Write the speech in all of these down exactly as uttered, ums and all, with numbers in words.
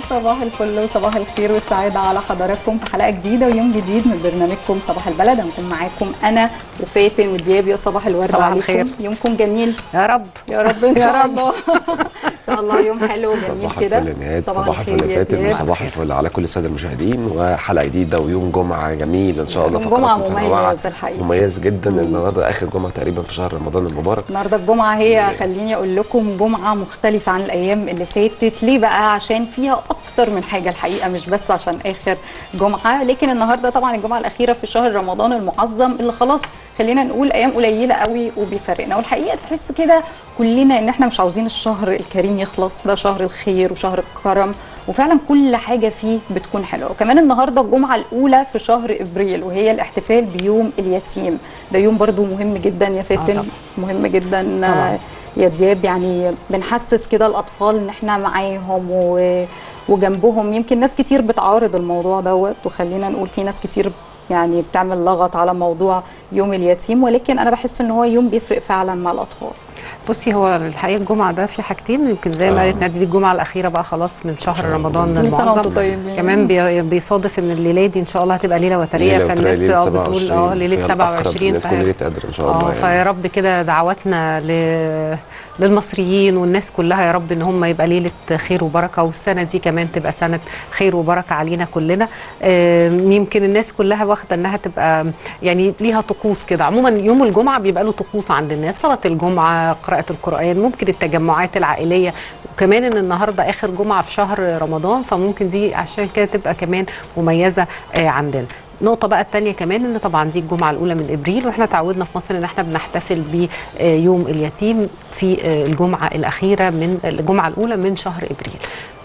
صباح الفل وصباح الخير والسعادة على حضراتكم في حلقة جديدة ويوم جديد من برنامجكم صباح البلد. هنكون معاكم أنا وفاتن ودياب. يا صباح الورد صباح عليكم. الخير. يومكم جميل يا رب يا رب إن شاء الله. إن شاء الله يوم حلو وجميل كده. صباح الفل يا نهاد، صباح الفل يا فاتن، وصباح الفل على كل السادة المشاهدين، وحلقة جديدة ويوم جمعة جميل إن شاء الله. جمعة مميز الحقيقة، مميز جدا. النهارده آخر جمعة تقريبا في شهر رمضان المبارك. النهارده الجمعة هي خليني أقول لكم جمعة مختلفة عن الأيام اللي فاتت. ليه بقى؟ عشان فيها أكتر من حاجة الحقيقة، مش بس عشان آخر جمعة، لكن النهارده طبعا الجمعة الأخيرة في شهر رمضان المعظم اللي خلاص خلينا نقول أيام قليلة قوي وبيفرقنا. والحقيقة تحس كده كلنا إن إحنا مش عاوزين الشهر الكريم يخلص. ده شهر الخير وشهر الكرم، وفعلا كل حاجة فيه بتكون حلوة. وكمان النهارده الجمعة الأولى في شهر إبريل، وهي الاحتفال بيوم اليتيم. ده يوم برضو مهم جدا يا فاتن، مهم جدا طبعا. يا دياب، يعني بنحسس كده الأطفال إن إحنا معاهم و... وجنبهم. يمكن ناس كتير بتعارض الموضوع دوت، وخلينا نقول في ناس كتير يعني بتعمل لغط على موضوع يوم اليتيم، ولكن أنا بحس إن هو يوم بيفرق فعلا مع الأطفال. بصي، هو الحقيقه الجمعه ده في حاجتين، يمكن زي ما قالت نادي، الجمعه الاخيره بقى خلاص من شهر رمضان المعظم. كمان بيصادف ان الليله دي ان شاء الله هتبقى ليله وتريه، فالناس اه بتقول اه ليله سبعة وعشرين، تكون ليله قدر ان شاء الله. اه فيا رب كده دعواتنا ل للمصريين والناس كلها يا رب ان هم يبقى ليله خير وبركه، والسنه دي كمان تبقى سنه خير وبركه علينا كلنا. يمكن الناس كلها واخده انها تبقى يعني ليها طقوس كده. عموما يوم الجمعه بيبقى له طقوس عند الناس، صلاه الجمعه، قراءه القران، ممكن التجمعات العائليه، وكمان ان النهارده اخر جمعه في شهر رمضان، فممكن دي عشان كده تبقى كمان مميزه عندنا. نقطة بقى الثانية كمان ان طبعا دي الجمعة الأولى من إبريل، واحنا تعودنا في مصر ان احنا بنحتفل بيوم اليتيم في الجمعة الأخيرة من الجمعة الأولى من شهر إبريل.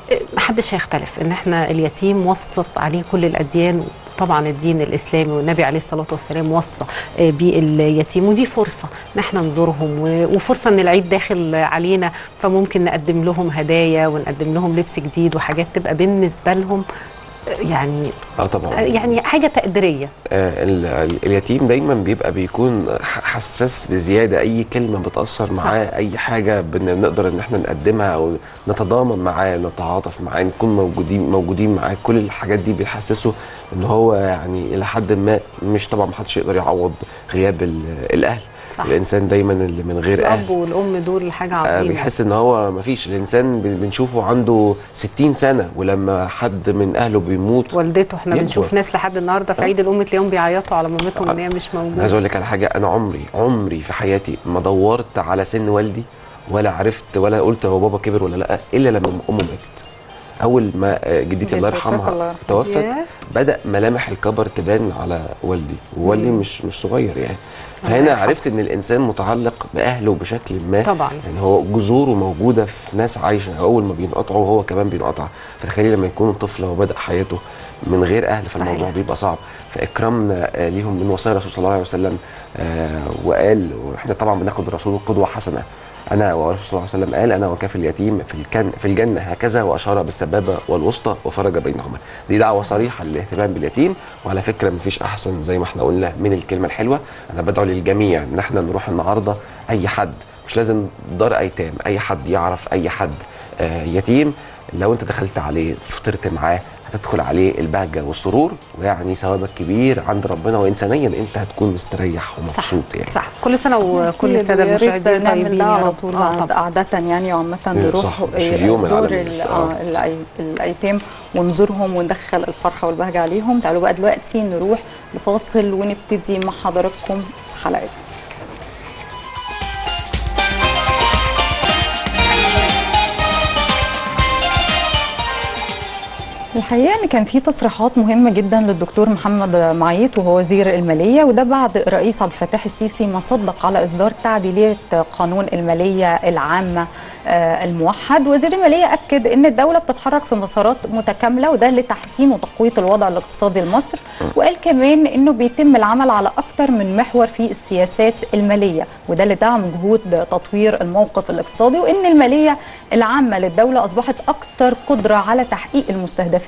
محدش هيختلف ان احنا اليتيم وصت عليه كل الأديان، طبعا الدين الإسلامي والنبي عليه الصلاة والسلام وصى باليتيم، ودي فرصة ان احنا نزورهم، وفرصة ان العيد داخل علينا، فممكن نقدم لهم هدايا ونقدم لهم لبس جديد وحاجات تبقى بالنسبة لهم يعني اه طبعا يعني حاجه تقديريه. آه اليتيم دايما بيبقى بيكون حساس بزياده، اي كلمه بتاثر معاه، اي حاجه بنقدر ان احنا نقدمها او نتضامن معاه، نتعاطف معاه، نكون موجودين موجودين معاه. كل الحاجات دي بيحسسه ان هو يعني الى حد ما، مش طبعا ما حدش يقدر يعوض غياب الاهل. صح. الانسان دايما اللي من غير اهل، الاب والام دول حاجه عظيمه. آه بيحس ان هو ما فيش. الانسان بنشوفه عنده ستين سنه، ولما حد من اهله بيموت والدته، احنا يكبر. بنشوف ناس لحد النهارده في عيد الام تلاقيهم بيعيطوا على مامتهم ان هي مش موجوده. عايز اقول لك على حاجه، انا عمري عمري في حياتي ما دورت على سن والدي، ولا عرفت ولا قلت هو بابا كبر ولا لا، الا لما امه ماتت. اول ما جدتي الله يرحمها توفت بدا ملامح الكبر تبان على والدي، ووالدي مش مش صغير يعني. فهنا عرفت ان الانسان متعلق باهله بشكل ما طبعا، يعني هو جذوره موجوده في ناس عايشه، اول ما بينقطعوا هو كمان بينقطع. فتخيلي لما يكون طفل وبدا حياته من غير اهل، فالموضوع بيبقى صعب. فاكرامنا ليهم من وصايا الرسول صلى الله عليه وسلم، آه وقال، واحنا طبعا بناخد الرسول قدوه حسنه. انا والرسول صلى الله عليه وسلم قال: انا وكافي اليتيم في الكن في الجنه هكذا، واشار بالسبابه والوسطى وفرج بينهما. دي دعوه صريحه للاهتمام باليتيم. وعلى فكره مفيش احسن زي ما احنا قلنا من الكلمه الحلوه. انا بدعو للجميع ان احنا نروح النهارده، اي حد، مش لازم دار ايتام، اي حد يعرف اي حد آه يتيم، لو انت دخلت عليه فطرت معاه هتدخل عليه البهجه والسرور، ويعني ثوابك كبير عند ربنا، وانسانيا انت هتكون مستريح ومبسوط. صح. يعني صح. كل سنه وكل الساده المشاهدين نعمل ده على طول عاده يعني، وعامه نروح دور الايتام ونزورهم وندخل الفرحه والبهجه عليهم. تعالوا بقى دلوقتي نروح لفاصل ونبتدي مع حضراتكم حلقتنا. الحقيقه ان كان في تصريحات مهمه جدا للدكتور محمد معيط وهو وزير الماليه، وده بعد الرئيس عبد الفتاح السيسي ما صدق على اصدار تعديلات قانون الماليه العامه الموحد. وزير الماليه اكد ان الدوله بتتحرك في مسارات متكامله، وده لتحسين وتقويه الوضع الاقتصادي لمصر. وقال كمان انه بيتم العمل على اكثر من محور في السياسات الماليه، وده لدعم جهود تطوير الموقف الاقتصادي، وان الماليه العامه للدوله اصبحت اكثر قدره على تحقيق المستهدفات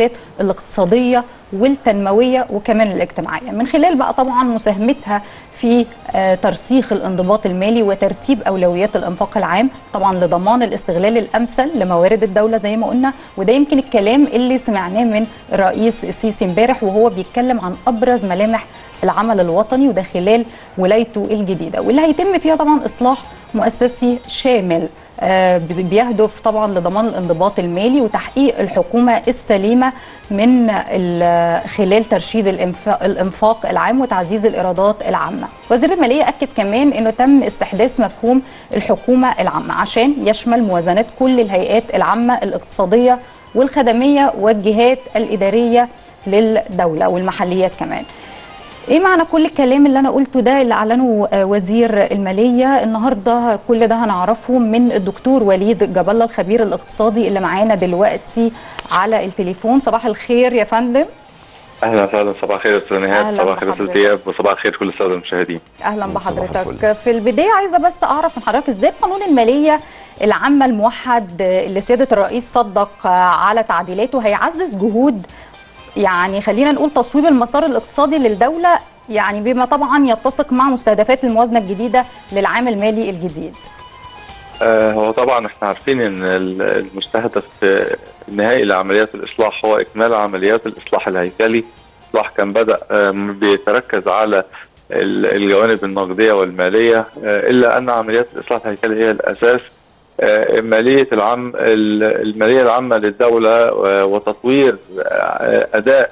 المستهدفات الاقتصادية والتنموية وكمان الاجتماعية، من خلال بقى طبعا مساهمتها في ترسيخ الانضباط المالي وترتيب أولويات الإنفاق العام، طبعا لضمان الاستغلال الأمثل لموارد الدولة زي ما قلنا. وده يمكن الكلام اللي سمعناه من الرئيس السيسي امبارح وهو بيتكلم عن أبرز ملامح العمل الوطني، وده خلال ولايته الجديدة، واللي هيتم فيها طبعا إصلاح مؤسسي شامل بيهدف طبعا لضمان الانضباط المالي وتحقيق الحكومة السليمة من خلال ترشيد الإنفاق العام وتعزيز الإيرادات العامة. وزير المالية أكد كمان أنه تم استحداث مفهوم الحكومة العامة عشان يشمل موازنات كل الهيئات العامة الاقتصادية والخدمية والجهات الإدارية للدولة والمحليات كمان. ايه معنى كل الكلام اللي انا قلته ده اللي اعلنه وزير الماليه النهارده؟ كل ده هنعرفه من الدكتور وليد جاب الله الخبير الاقتصادي اللي معانا دلوقتي على التليفون. صباح الخير يا فندم. اهلا وسهلا. صباح الخير يا استاذ نهاد، صباح الخير استاذ دياب، وصباح الخير كل الساده المشاهدين. اهلا بحضرتك. في البدايه عايزه بس اعرف من حضرتك ازاي قانون الماليه العامه الموحد اللي سياده الرئيس صدق على تعديلاته هيعزز جهود، يعني خلينا نقول تصويب المسار الاقتصادي للدولة، يعني بما طبعا يتسق مع مستهدفات الموازنة الجديدة للعام المالي الجديد. آه هو طبعا احنا عارفين ان المستهدف النهائي لعمليات الاصلاح هو اكمال عمليات الاصلاح الهيكلي. الاصلاح كان بدأ آه بيتركز على الجوانب النقدية والمالية، آه الا ان عمليات الاصلاح الهيكلي هي الاساس. المالية العام المالية العامة للدولة وتطوير أداء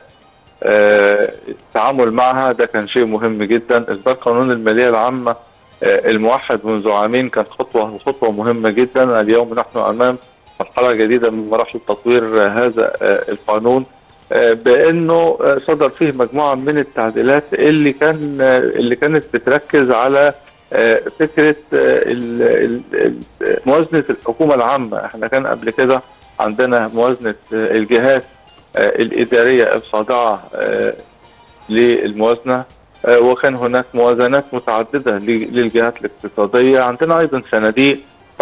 التعامل معها ده كان شيء مهم جدا. إصدار قانون المالية العامة الموحد منذ عامين كان خطوة خطوة مهمة جدا. اليوم نحن أمام مرحلة جديدة من مراحل تطوير هذا القانون، بأنه صدر فيه مجموعة من التعديلات اللي كان اللي كانت بتركز على فكرة موازنة الحكومة العامة. احنا كان قبل كده عندنا موازنة الجهات الإدارية الخاضعة للموازنة، وكان هناك موازنات متعددة للجهات الاقتصادية. عندنا أيضا صناديق.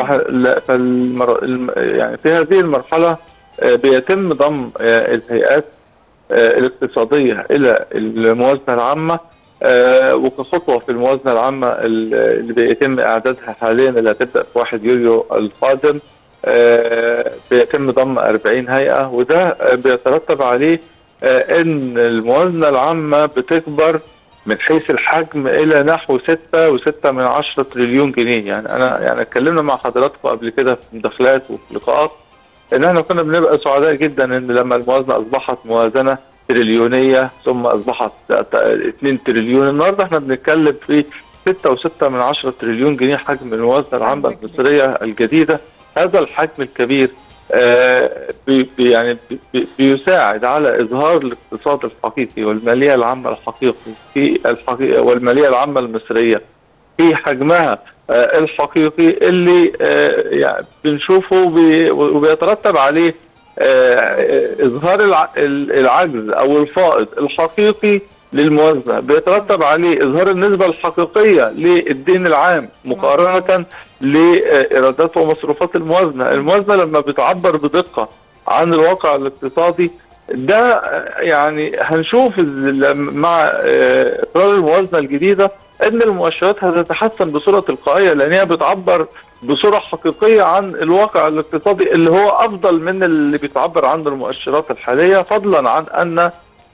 يعني في هذه المرحلة بيتم ضم الهيئات الاقتصادية إلى الموازنة العامة، آه وكخطوه في الموازنه العامه اللي بيتم اعدادها حاليا اللي هتبدا في واحد يوليو القادم، آه بيتم ضم أربعين هيئه، وده بيترتب عليه آه ان الموازنه العامه بتكبر من حيث الحجم الى نحو ستة وستة من عشرة تريليون جنيه. يعني انا يعني اتكلمنا مع حضراتكم قبل كده في مداخلات وفي لقاءات ان احنا كنا بنبقى سعداء جدا ان لما الموازنه اصبحت موازنه تريليونيه ثم اصبحت اتنين تريليون. النهارده احنا بنتكلم في ستة وستة من عشرة تريليون جنيه حجم الموازنه العامه المصريه الجديده. هذا الحجم الكبير آه بي يعني بي بيساعد على اظهار الاقتصاد الحقيقي والماليه العامه الحقيقي في الحقيقه والماليه العامه المصريه في حجمها آه الحقيقي اللي آه يعني بنشوفه بي وبيترتب عليه آه اظهار العجز او الفائض الحقيقي للموازنه، بيترتب عليه اظهار النسبه الحقيقيه للدين العام مقارنه لايرادات ومصروفات الموازنه. الموازنه لما بتعبر بدقه عن الواقع الاقتصادي ده يعني هنشوف مع اقرار الموازنه الجديده ان المؤشرات هتتحسن بصوره تلقائيه، لان هي بتعبر بصوره حقيقيه عن الواقع الاقتصادي اللي هو افضل من اللي بيتعبر عنه المؤشرات الحاليه، فضلا عن ان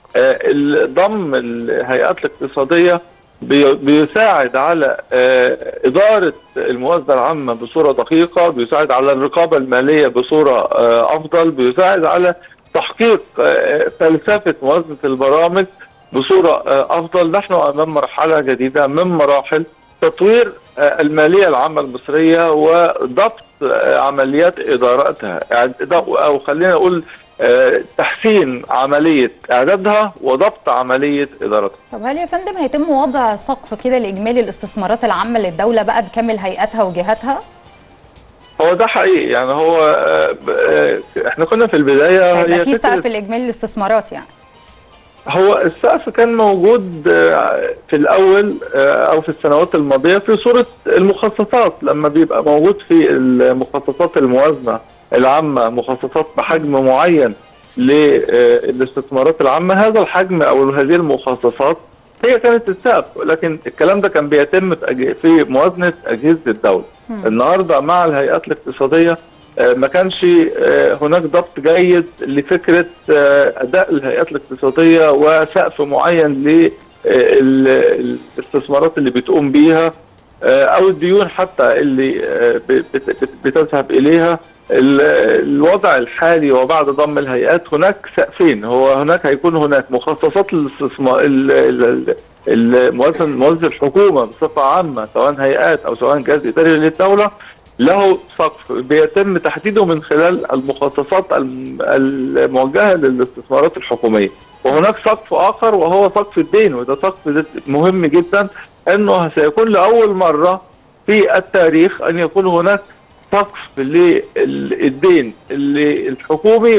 ضم الهيئات الاقتصاديه بيساعد على اداره الموازنه العامه بصوره دقيقه، بيساعد على الرقابه الماليه بصوره افضل، بيساعد على تحقيق فلسفه موازنه البرامج بصوره افضل. نحن امام مرحله جديده من مراحل تطوير الماليه العامه المصريه وضبط عمليات ادارتها، او خلينا نقول تحسين عمليه اعدادها وضبط عمليه ادارتها. طب هل يا فندم هيتم وضع سقف كده لاجمالي الاستثمارات العامه للدوله بقى بكامل هيئاتها وجهاتها؟ هو ده حقيقي، يعني هو احنا كنا في البدايه هيبقى في سقف لاجمالي الاستثمارات. يعني هو السقف كان موجود في الاول او في السنوات الماضيه في صوره المخصصات، لما بيبقى موجود في المخصصات الموازنه العامه مخصصات بحجم معين للاستثمارات العامه. هذا الحجم او هذه المخصصات هي كانت السقف، لكن الكلام ده كان بيتم في موازنه اجهزه الدوله. النهارده مع الهيئات الاقتصاديه ما كانش هناك ضبط جيد لفكره اداء الهيئات الاقتصاديه وسقف معين للاستثمارات اللي بتقوم بيها او الديون حتى اللي بتذهب اليها. الوضع الحالي وبعد ضم الهيئات هناك سقفين، هو هناك هيكون هناك مخصصات للاستثمار الموازنه موازنه الحكومه بصفه عامه سواء هيئات او سواء جهاز اداري للدوله له سقف بيتم تحديده من خلال المخصصات الموجهه للاستثمارات الحكوميه، وهناك سقف اخر وهو سقف الدين، وده سقف مهم جدا انه سيكون لاول مره في التاريخ ان يكون هناك سقف للدين الحكومي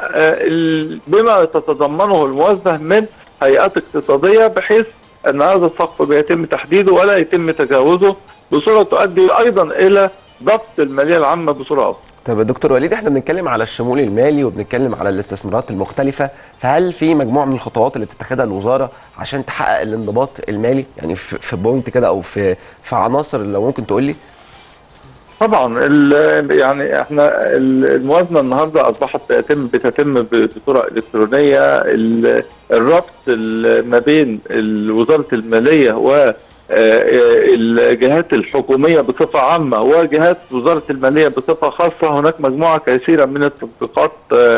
وبما تتضمنه الموازنه من هيئات اقتصاديه، بحيث ان هذا السقف بيتم تحديده ولا يتم تجاوزه بصوره تؤدي ايضا الى ضبط الماليه العامه بصوره افضل. طب يا دكتور وليد، احنا بنتكلم على الشمول المالي وبنتكلم على الاستثمارات المختلفه، فهل في مجموعه من الخطوات اللي بتتخذها الوزاره عشان تحقق الانضباط المالي؟ يعني في بوينت كده او في في عناصر لو ممكن تقول لي. طبعا يعني احنا الموازنه النهارده اصبحت بتتم بتتم بطرق الكترونيه. الربط ما بين وزاره الماليه و الجهات الحكوميه بصفه عامه وجهات وزاره الماليه بصفه خاصه، هناك مجموعه كثيره من التطبيقات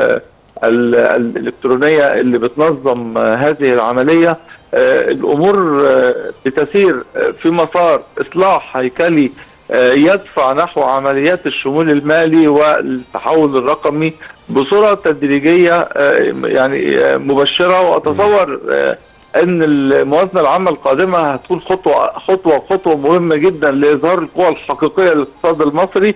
الالكترونيه اللي بتنظم هذه العمليه. الامور بتسير في مسار اصلاح هيكلي يدفع نحو عمليات الشمول المالي والتحول الرقمي بصوره تدريجيه يعني مبشره، واتصور ان الموازنه العامه القادمه هتكون خطوه خطوه خطوه مهمه جدا لاظهار القوى الحقيقيه للاقتصاد المصري.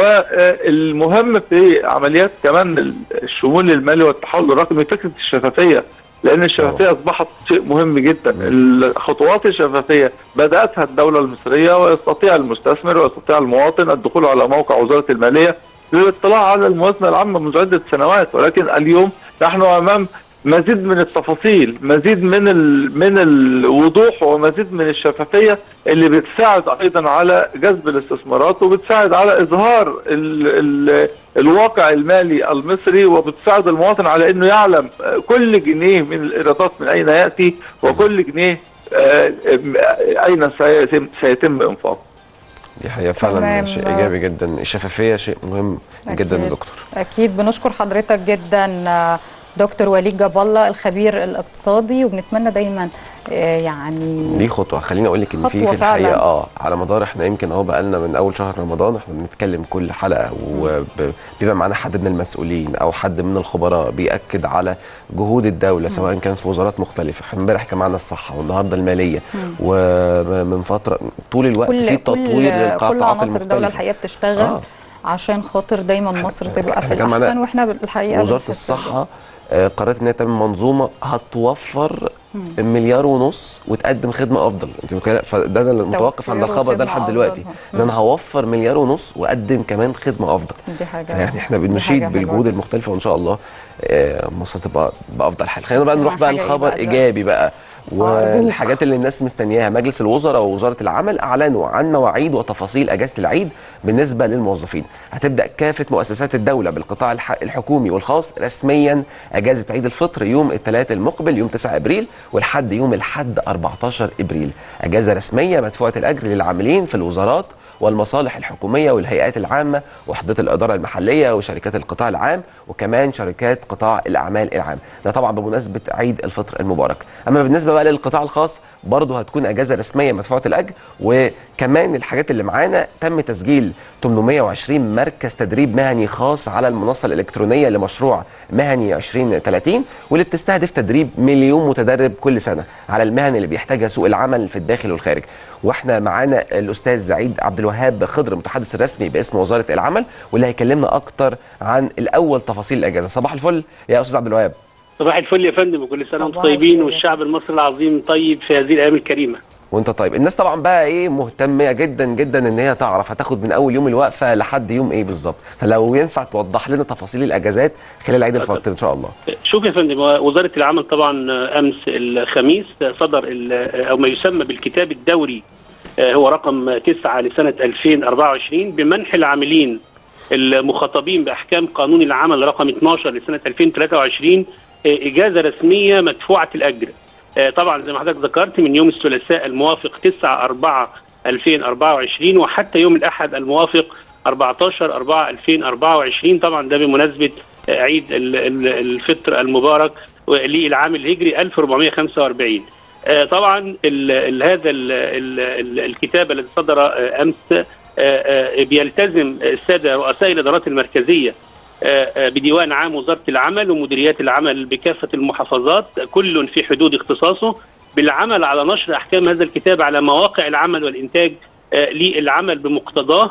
والمهم في عمليات كمان الشمول المالي والتحول الرقمي فكره الشفافيه، لان الشفافيه اصبحت شيء مهم جدا. الخطوات الشفافيه بداتها الدوله المصريه، ويستطيع المستثمر ويستطيع المواطن الدخول على موقع وزاره الماليه للاطلاع على الموازنه العامه منذ عده سنوات، ولكن اليوم نحن امام مزيد من التفاصيل، مزيد من ال... من الوضوح ومزيد من الشفافيه اللي بتساعد ايضا على جذب الاستثمارات، وبتساعد على اظهار ال... ال... الواقع المالي المصري، وبتساعد المواطن على انه يعلم كل جنيه من الايرادات من اين ياتي، وكل جنيه اين سيتم, سيتم انفاقه. دي حقيقة فعلا شيء ايجابي جدا، الشفافيه شيء مهم أكيد جدا يا دكتور. اكيد بنشكر حضرتك جدا دكتور وليد جاب الله الخبير الاقتصادي، وبنتمنى دايما يعني دي خطوه. خليني اقول لك ان في في الحقيقه اه على مدار احنا يمكن اهو بقى لنا من اول شهر رمضان احنا بنتكلم كل حلقه، وبيبقى معانا حد من المسؤولين او حد من الخبراء بياكد على جهود الدوله سواء كان في وزارات مختلفه. احنا امبارح كان معانا الصحه والنهارده الماليه، ومن فتره طول الوقت في تطوير للقطاعات كل عناصر الدوله الحقيقه بتشتغل آه. عشان خاطر دايما مصر تبقى في الاحسن، واحنا الحقيقه وزاره الصحه قررت ان هي تعمل منظومه هتوفر مليار ونص وتقدم خدمه افضل. انت فده انا متوقف عند الخبر ده لحد دلوقتي، ان انا هوفر مليار ونص واقدم كمان خدمه افضل. دي حاجه يعني احنا بنشيد بالجهود المختلفه، وان شاء الله مصر تبقى بافضل حال. خلينا بقى نروح بقى لخبر ايجابي بقى، والحاجات اللي الناس مستنياها. مجلس الوزراء ووزاره العمل اعلنوا عن مواعيد وتفاصيل اجازه العيد بالنسبه للموظفين. هتبدا كافه مؤسسات الدوله بالقطاع الحكومي والخاص رسميا اجازه عيد الفطر يوم الثلاث المقبل يوم تسعة ابريل ولحد يوم الاحد أربعتاشر ابريل. اجازه رسميه مدفوعه الاجر للعاملين في الوزارات والمصالح الحكوميه والهيئات العامه وحدات الاداره المحليه وشركات القطاع العام وكمان شركات قطاع الاعمال العام. ده طبعا بمناسبه عيد الفطر المبارك. اما بالنسبه بقى للقطاع الخاص برضه هتكون اجازه رسميه مدفوعه الاجر، وكمان الحاجات اللي معانا تم تسجيل ثمانمائة وعشرين مركز تدريب مهني خاص على المنصه الالكترونيه لمشروع مهني عشرين ثلاثين، واللي بتستهدف تدريب مليون متدرب كل سنه على المهن اللي بيحتاجها سوق العمل في الداخل والخارج. واحنا معانا الاستاذ زعيد عبد الوهاب خضر المتحدث الرسمي باسم وزاره العمل، واللي هيكلمنا اكتر عن الاول تفاصيل الاجازه. صباح الفل يا استاذ عبد الوهاب. صباح الفل يا فندم، وكل سنه وانتم طيبين والشعب المصري العظيم طيب في هذه الايام الكريمه. وانت طيب. الناس طبعا بقى ايه مهتمه جدا جدا ان هي تعرف هتاخد من اول يوم الوقفه لحد يوم ايه بالظبط، فلو ينفع توضح لنا تفاصيل الاجازات خلال عيد الفطر ان شاء الله. شوف يا فندم، وزاره العمل طبعا امس الخميس صدر او ما يسمى بالكتاب الدوري، هو رقم تسعة لسنه ألفين وأربعة وعشرين بمنح العاملين المخاطبين باحكام قانون العمل رقم اثناشر لسنه ألفين وثلاثة وعشرين اجازه رسميه مدفوعه الاجر. طبعا زي ما حضرتك ذكرت من يوم الثلاثاء الموافق تسعة أربعة ألفين وأربعة وعشرين وحتى يوم الاحد الموافق أربعتاشر أربعة ألفين وأربعة وعشرين، طبعا ده بمناسبه عيد الفطر المبارك للعام الهجري ألف وأربعمائة وخمسة وأربعين. طبعا ال ال هذا ال ال الكتاب الذي صدر امس بيلتزم الساده رؤساء الادارات المركزيه بديوان عام وزاره العمل ومديريات العمل بكافه المحافظات كل في حدود اختصاصه بالعمل على نشر احكام هذا الكتاب على مواقع العمل والانتاج للعمل بمقتضاه،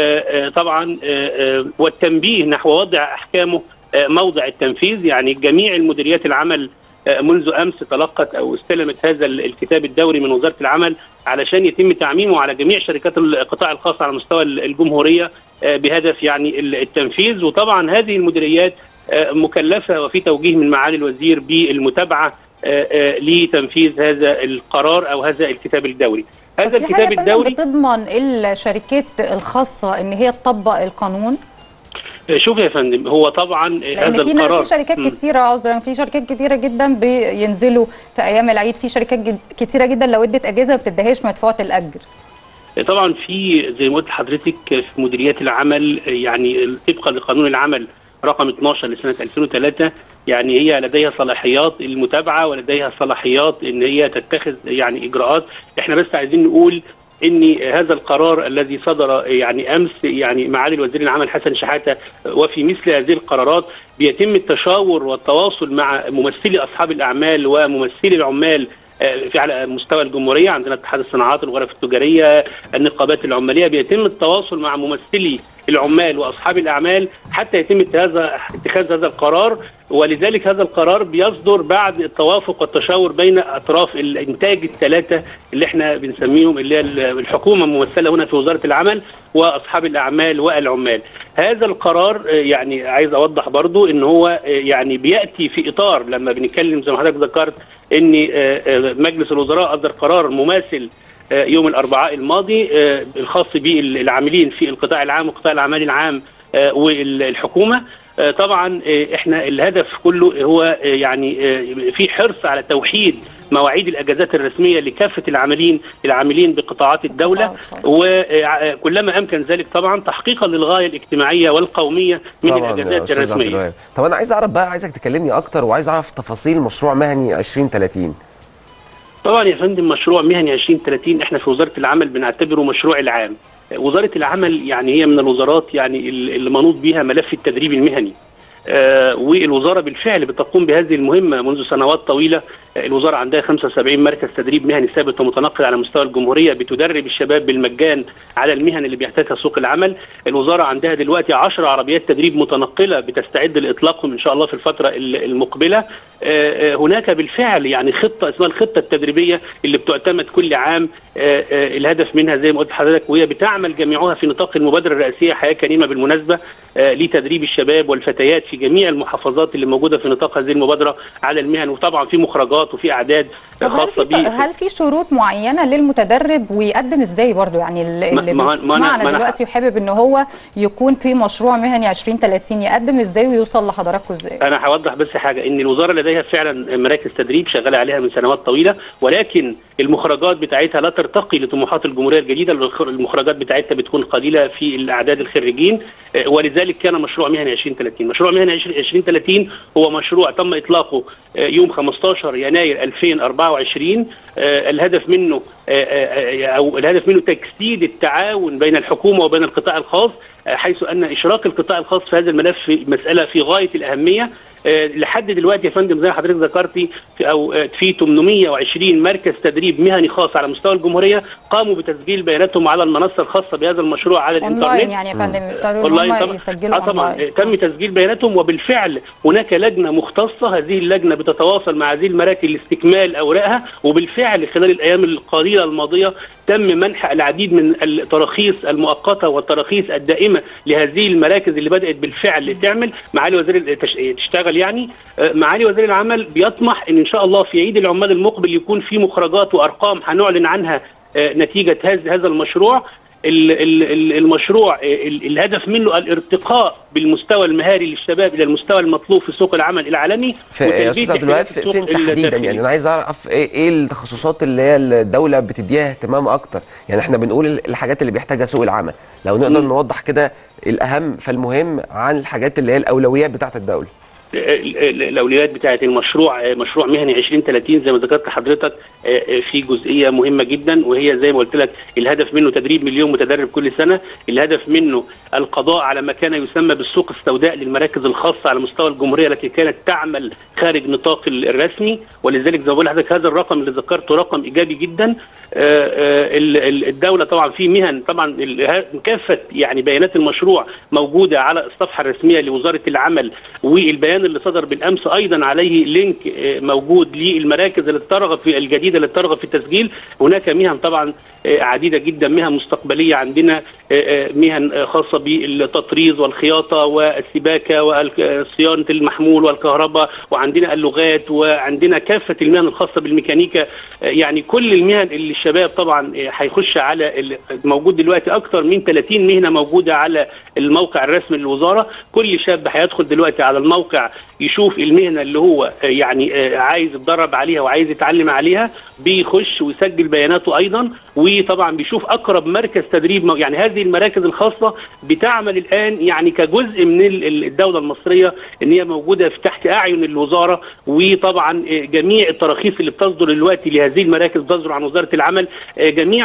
طبعا والتنبيه نحو وضع احكامه موضع التنفيذ. يعني جميع المديريات العمل منذ امس تلقت او استلمت هذا الكتاب الدوري من وزاره العمل علشان يتم تعميمه على جميع شركات القطاع الخاص على مستوى الجمهوريه بهدف يعني التنفيذ. وطبعا هذه المديريات مكلفه وفي توجيه من معالي الوزير بالمتابعه لتنفيذ هذا القرار او هذا الكتاب الدوري. هذا الكتاب الدوري بتضمن الشركات الخاصه ان هي تطبق القانون. شوف يا فندم، هو طبعا هذا في القرار في شركات م. كتيره عذرا في شركات كتيره جدا بينزلوا في ايام العيد، في شركات كتيره جدا لو ادت اجازه ما بتديهاش مدفوعه الاجر. طبعا في زي ما قلت لحضرتك في مديريات العمل يعني طبقا لقانون العمل رقم اثناشر لسنه ألفين وثلاثة، يعني هي لديها صلاحيات المتابعه ولديها صلاحيات ان هي تتخذ يعني اجراءات. احنا بس عايزين نقول ان هذا القرار الذي صدر يعني امس يعني معالي الوزير العمل حسن شحاته، وفي مثل هذه القرارات بيتم التشاور والتواصل مع ممثلي اصحاب الاعمال وممثلي العمال في على مستوى الجمهوريه. عندنا اتحاد الصناعات والغرف التجاريه، النقابات العماليه، بيتم التواصل مع ممثلي العمال واصحاب الاعمال حتى يتم اتخاذ هذا القرار. ولذلك هذا القرار بيصدر بعد التوافق والتشاور بين اطراف الانتاج الثلاثه اللي احنا بنسميهم اللي هي الحكومه الممثله هنا في وزاره العمل واصحاب الاعمال والعمال. هذا القرار يعني عايز اوضح برضو ان هو يعني بياتي في اطار لما بنتكلم زي ما حضرتك ذكرت ان مجلس الوزراء اصدر قرار مماثل يوم الاربعاء الماضي الخاص بالعاملين في القطاع العام وقطاع الاعمال العام والحكومه. طبعا احنا الهدف كله هو يعني في حرص على توحيد مواعيد الاجازات الرسميه لكافه العاملين العاملين بقطاعات الدوله، وكلما امكن ذلك طبعا تحقيقا للغايه الاجتماعيه والقوميه من الاجازات الرسميه. طب انا عايز اعرف بقى، عايزك تكلمني اكتر وعايز اعرف تفاصيل مشروع مهني عشرين ثلاثين. طبعا يا فندم مشروع مهني عشرين ثلاثين احنا في وزاره العمل بنعتبره مشروع العام. وزاره العمل يعني هي من الوزارات يعني اللي منوط بها ملف التدريب المهني، آه والوزاره بالفعل بتقوم بهذه المهمه منذ سنوات طويله. الوزاره عندها خمسة وسبعين مركز تدريب مهني ثابت ومتنقل على مستوى الجمهوريه بتدرب الشباب بالمجان على المهن اللي بيحتاجها سوق العمل. الوزاره عندها دلوقتي عشر عربيات تدريب متنقله بتستعد لاطلاقهم ان شاء الله في الفتره المقبله. آه هناك بالفعل يعني خطه اسمها الخطه التدريبيه اللي بتعتمد كل عام، آه آه الهدف منها زي ما قلت لحضرتك وهي بتعمل جميعها في نطاق المبادره الرئاسيه حياه كريمه بالمناسبه آه لتدريب الشباب والفتيات في جميع المحافظات اللي موجوده في نطاق هذه المبادره على المهن. وطبعا في مخرجات وفي اعداد خاصه بيه. هل في شروط معينه للمتدرب ويقدم ازاي برضو؟ يعني اللي بيسمعنا دلوقتي وحابب ان هو يكون في مشروع مهني عشرين ثلاثين يقدم ازاي ويوصل لحضراتكم ازاي؟ انا هوضح بس حاجه، ان الوزاره لديها فعلا مراكز تدريب شغاله عليها من سنوات طويله، ولكن المخرجات بتاعتها لا ترتقي لطموحات الجمهوريه الجديده. المخرجات بتاعتها بتكون قليله في الاعداد الخريجين، ولذلك كان مشروع مهني عشرين ثلاثين. مشروع مهني عشرين ثلاثين هو مشروع تم اطلاقه يوم خمستاشر يناير ألفين وأربعة وعشرين. الهدف منه او الهدف منه تجسيد التعاون بين الحكومه وبين القطاع الخاص، حيث ان اشراك القطاع الخاص في هذا الملف مساله في غايه الاهميه. لحد دلوقتي يا فندم زي ما حضرتك ذكرتي في او في ثمانمائة وعشرين مركز تدريب مهني خاص على مستوى الجمهوريه قاموا بتسجيل بياناتهم على المنصه الخاصه بهذا المشروع على الانترنت. يعني يا فندم يقدروا اونلاين يسجلوا آه طبعا أونلاين. تم تسجيل بياناتهم، وبالفعل هناك لجنه مختصه، هذه اللجنه بتتواصل مع هذه المراكز لاستكمال اوراقها، وبالفعل خلال الايام القليله الماضيه تم منح العديد من التراخيص المؤقته والتراخيص الدائمه لهذه المراكز اللي بدات بالفعل تعمل. معالي وزير تشتغل يعني معالي وزير العمل بيطمح ان ان شاء الله في عيد العمال المقبل يكون في مخرجات وارقام هنعلن عنها نتيجه هذا المشروع. المشروع الهدف منه الارتقاء بالمستوى المهاري للشباب الى المستوى المطلوب في سوق العمل العالمي. يا استاذ عبد الوهاب فين تحديدا؟ يعني انا عايز اعرف ايه ايه التخصصات اللي هي الدوله بتديها اهتمام اكتر؟ يعني احنا بنقول الحاجات اللي بيحتاجها سوق العمل، لو نقدر م. نوضح كده الاهم فالمهم عن الحاجات اللي هي الاولويات بتاعه الدوله. الاولويات بتاعه المشروع مشروع مهني عشرين ثلاثين زي ما ذكرت حضرتك في جزئيه مهمه جدا، وهي زي ما قلت لك الهدف منه تدريب مليون متدرب كل سنه، الهدف منه القضاء على ما كان يسمى بالسوق السوداء للمراكز الخاصه على مستوى الجمهوريه التي كانت تعمل خارج نطاق الرسمي، ولذلك زي ما بقول لحضرتك هذا الرقم اللي ذكرته رقم ايجابي جدا. الدوله طبعا في مهن طبعا كافه يعني بيانات المشروع موجوده على الصفحه الرسميه لوزاره العمل، والبيان اللي صدر بالامس ايضا عليه لينك موجود للمراكز اللي ترغب في الجديده اللي ترغب في التسجيل. هناك مهن طبعا عديده جدا، مهن مستقبليه عندنا، مهن خاصه بالتطريز والخياطه والسباكه وصيانه المحمول والكهرباء، وعندنا اللغات، وعندنا كافه المهن الخاصه بالميكانيكا. يعني كل المهن اللي الشباب طبعا هيخش على موجود دلوقتي اكثر من ثلاثين مهنه موجوده على الموقع الرسمي للوزاره. كل شاب هيدخل دلوقتي على الموقع يشوف المهنه اللي هو يعني عايز يتدرب عليها وعايز يتعلم عليها، بيخش ويسجل بياناته ايضا، وطبعا بيشوف اقرب مركز تدريب. يعني هذه المراكز الخاصه بتعمل الان يعني كجزء من الدوله المصريه، ان هي موجوده في تحت اعين الوزاره، وطبعا جميع التراخيص اللي بتصدر دلوقتي لهذه المراكز بتصدر عن وزاره العمل، جميع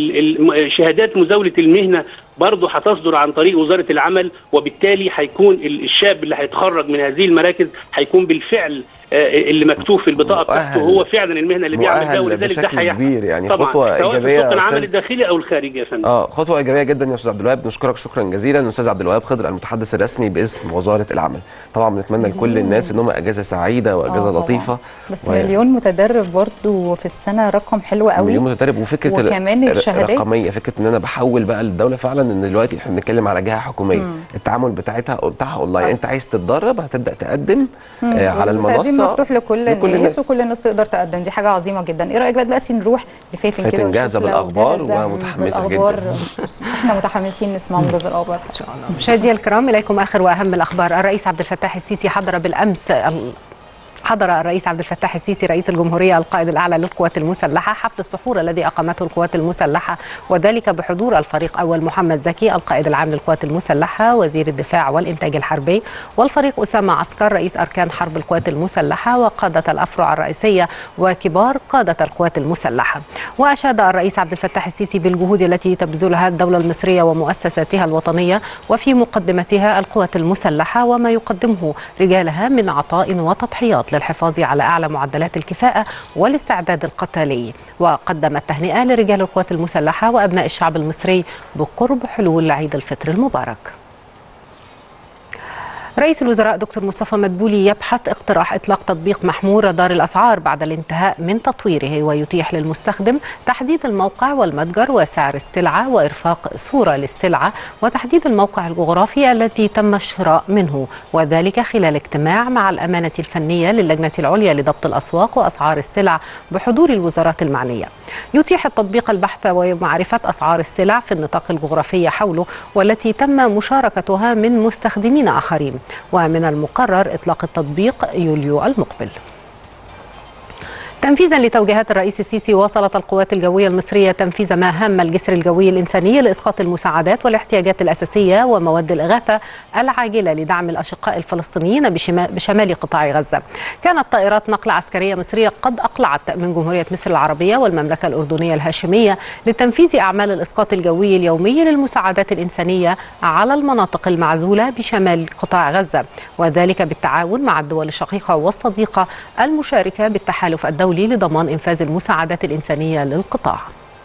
شهادات مزاوله المهنه برضه هتصدر عن طريق وزاره العمل، وبالتالي هيكون الشاب اللي هيتخرج من هذه المراكز هيكون بالفعل اللي مكتوب في البطاقه بتاعته هو فعلا المهنه اللي بيعمل ده، ولذلك ده هيحصل يعني طبعا خطوه ايجابيه سواء في العمل الداخلي او الخارجي يا فندم. اه خطوه ايجابيه جدا يا استاذ عبد الوهاب، نشكرك شكرا جزيلا. الاستاذ عبد الوهاب خضر المتحدث الرسمي باسم وزاره العمل. طبعا بنتمنى لكل الناس ان هم اجازه سعيده واجازه لطيفه، بس و... مليون متدرب برضه في السنه رقم حلو قوي، مليون متدرب، وفكره وكمان الشهادات الرقميه، فكره ان انا بحول بقى للدوله فعلا، ان دلوقتي احنا بنتكلم على جهه حكوميه مم. التعامل بتاعتها بتاعها اونلاين. انت عايز تتدرب هتبدا تقدم آه على المنصه، مفتوح لكل, لكل الناس وكل الناس تقدر تقدم. دي حاجه عظيمه جدا. ايه رايك بقى دلوقتي نروح لفاتن كده جاهزه بالاخبار ومتحمسه جدا. احنا متحمسين نسمع موجز الاخبار ان شاء الله. مشاهدينا الكرام اليكم اخر واهم الاخبار. الرئيس عبد الفتاح السيسي حضر بالامس حضر الرئيس عبد الفتاح السيسي رئيس الجمهورية القائد الأعلى للقوات المسلحة حفل السحور الذي أقامته القوات المسلحة، وذلك بحضور الفريق أول محمد زكي القائد العام للقوات المسلحة وزير الدفاع والإنتاج الحربي، والفريق أسامة عسكر رئيس أركان حرب القوات المسلحة وقادة الأفرع الرئيسية وكبار قادة القوات المسلحة. وأشاد الرئيس عبد الفتاح السيسي بالجهود التي تبذلها الدولة المصرية ومؤسساتها الوطنية وفي مقدمتها القوات المسلحة وما يقدمه رجالها من عطاء وتضحيات للحفاظ على أعلى معدلات الكفاءة والاستعداد القتالي، وقدم التهنئة لرجال القوات المسلحة وأبناء الشعب المصري بقرب حلول عيد الفطر المبارك. رئيس الوزراء دكتور مصطفى مدبولي يبحث اقتراح إطلاق تطبيق محمول رادار الأسعار بعد الانتهاء من تطويره، ويتيح للمستخدم تحديد الموقع والمتجر وسعر السلعة وإرفاق صورة للسلعة وتحديد الموقع الجغرافي الذي تم الشراء منه، وذلك خلال اجتماع مع الأمانة الفنية للجنة العليا لضبط الأسواق وأسعار السلع بحضور الوزارات المعنية. يتيح التطبيق البحث ومعرفة أسعار السلع في النطاق الجغرافي حوله والتي تم مشاركتها من مستخدمين آخرين، ومن المقرر إطلاق التطبيق يوليو المقبل. تنفيذا لتوجيهات الرئيس السيسي، واصلت القوات الجوية المصرية تنفيذ مهام الجسر الجوي الإنساني لإسقاط المساعدات والاحتياجات الأساسية ومواد الإغاثة العاجلة لدعم الأشقاء الفلسطينيين بشمال قطاع غزة. كانت طائرات نقل عسكرية مصرية قد أقلعت من جمهورية مصر العربية والمملكة الأردنية الهاشمية لتنفيذ أعمال الإسقاط الجوي اليومي للمساعدات الإنسانية على المناطق المعزولة بشمال قطاع غزة، وذلك بالتعاون مع الدول الشقيقة والصديقة المشاركة بالتحالف الدولي لضمان إنفاذ المساعدات الإنسانية للقطاع.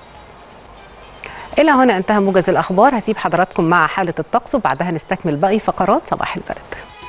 إلى هنا انتهى موجز الأخبار. هسيب حضراتكم مع حالة الطقس وبعدها نستكمل باقي فقرات صباح البلد.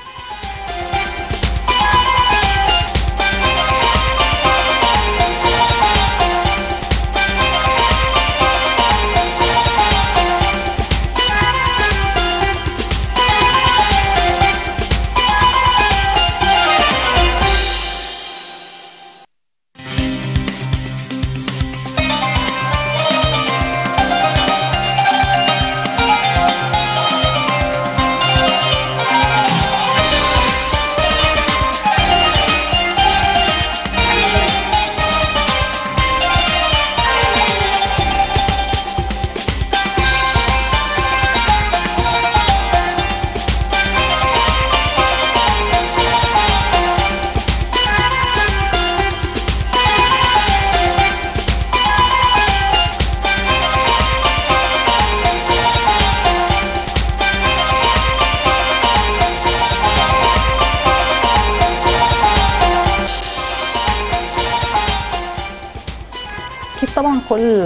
طبعا كل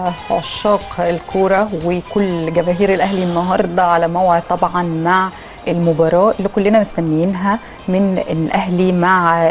عشاق الكوره وكل جماهير الاهلي النهارده على موعد طبعا مع المباراه اللي كلنا مستنيينها من الاهلي مع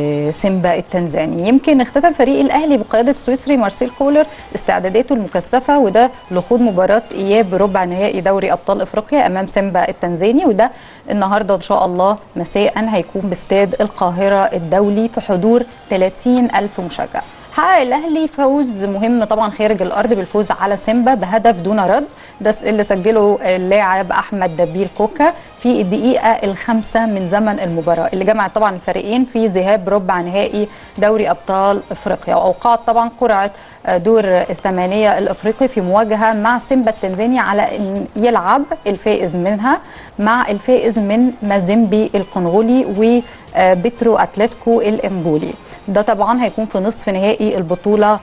سيمبا التنزاني. يمكن اختتم فريق الاهلي بقياده السويسري مارسيل كولر استعداداته المكثفه وده لخوض مباراه اياب ربع نهائي دوري ابطال افريقيا امام سيمبا التنزاني، وده النهارده ان شاء الله مساء هيكون باستاد القاهره الدولي في حضور ثلاثين ألف مشجع. حقق الاهلي فوز مهم طبعا خارج الارض بالفوز على سيمبا بهدف دون رد، ده اللي سجله اللاعب احمد دبيل كوكا في الدقيقه الخامسه من زمن المباراه اللي جمعت طبعا الفريقين في ذهاب ربع نهائي دوري ابطال افريقيا، واوقعت طبعا قرعه دور الثمانيه الافريقي في مواجهه مع سيمبا التنزاني على ان يلعب الفائز منها مع الفائز من مازيمبي الكونغولي وبيترو اتلتيكو الانجولي. ده طبعا هيكون في نصف نهائي البطوله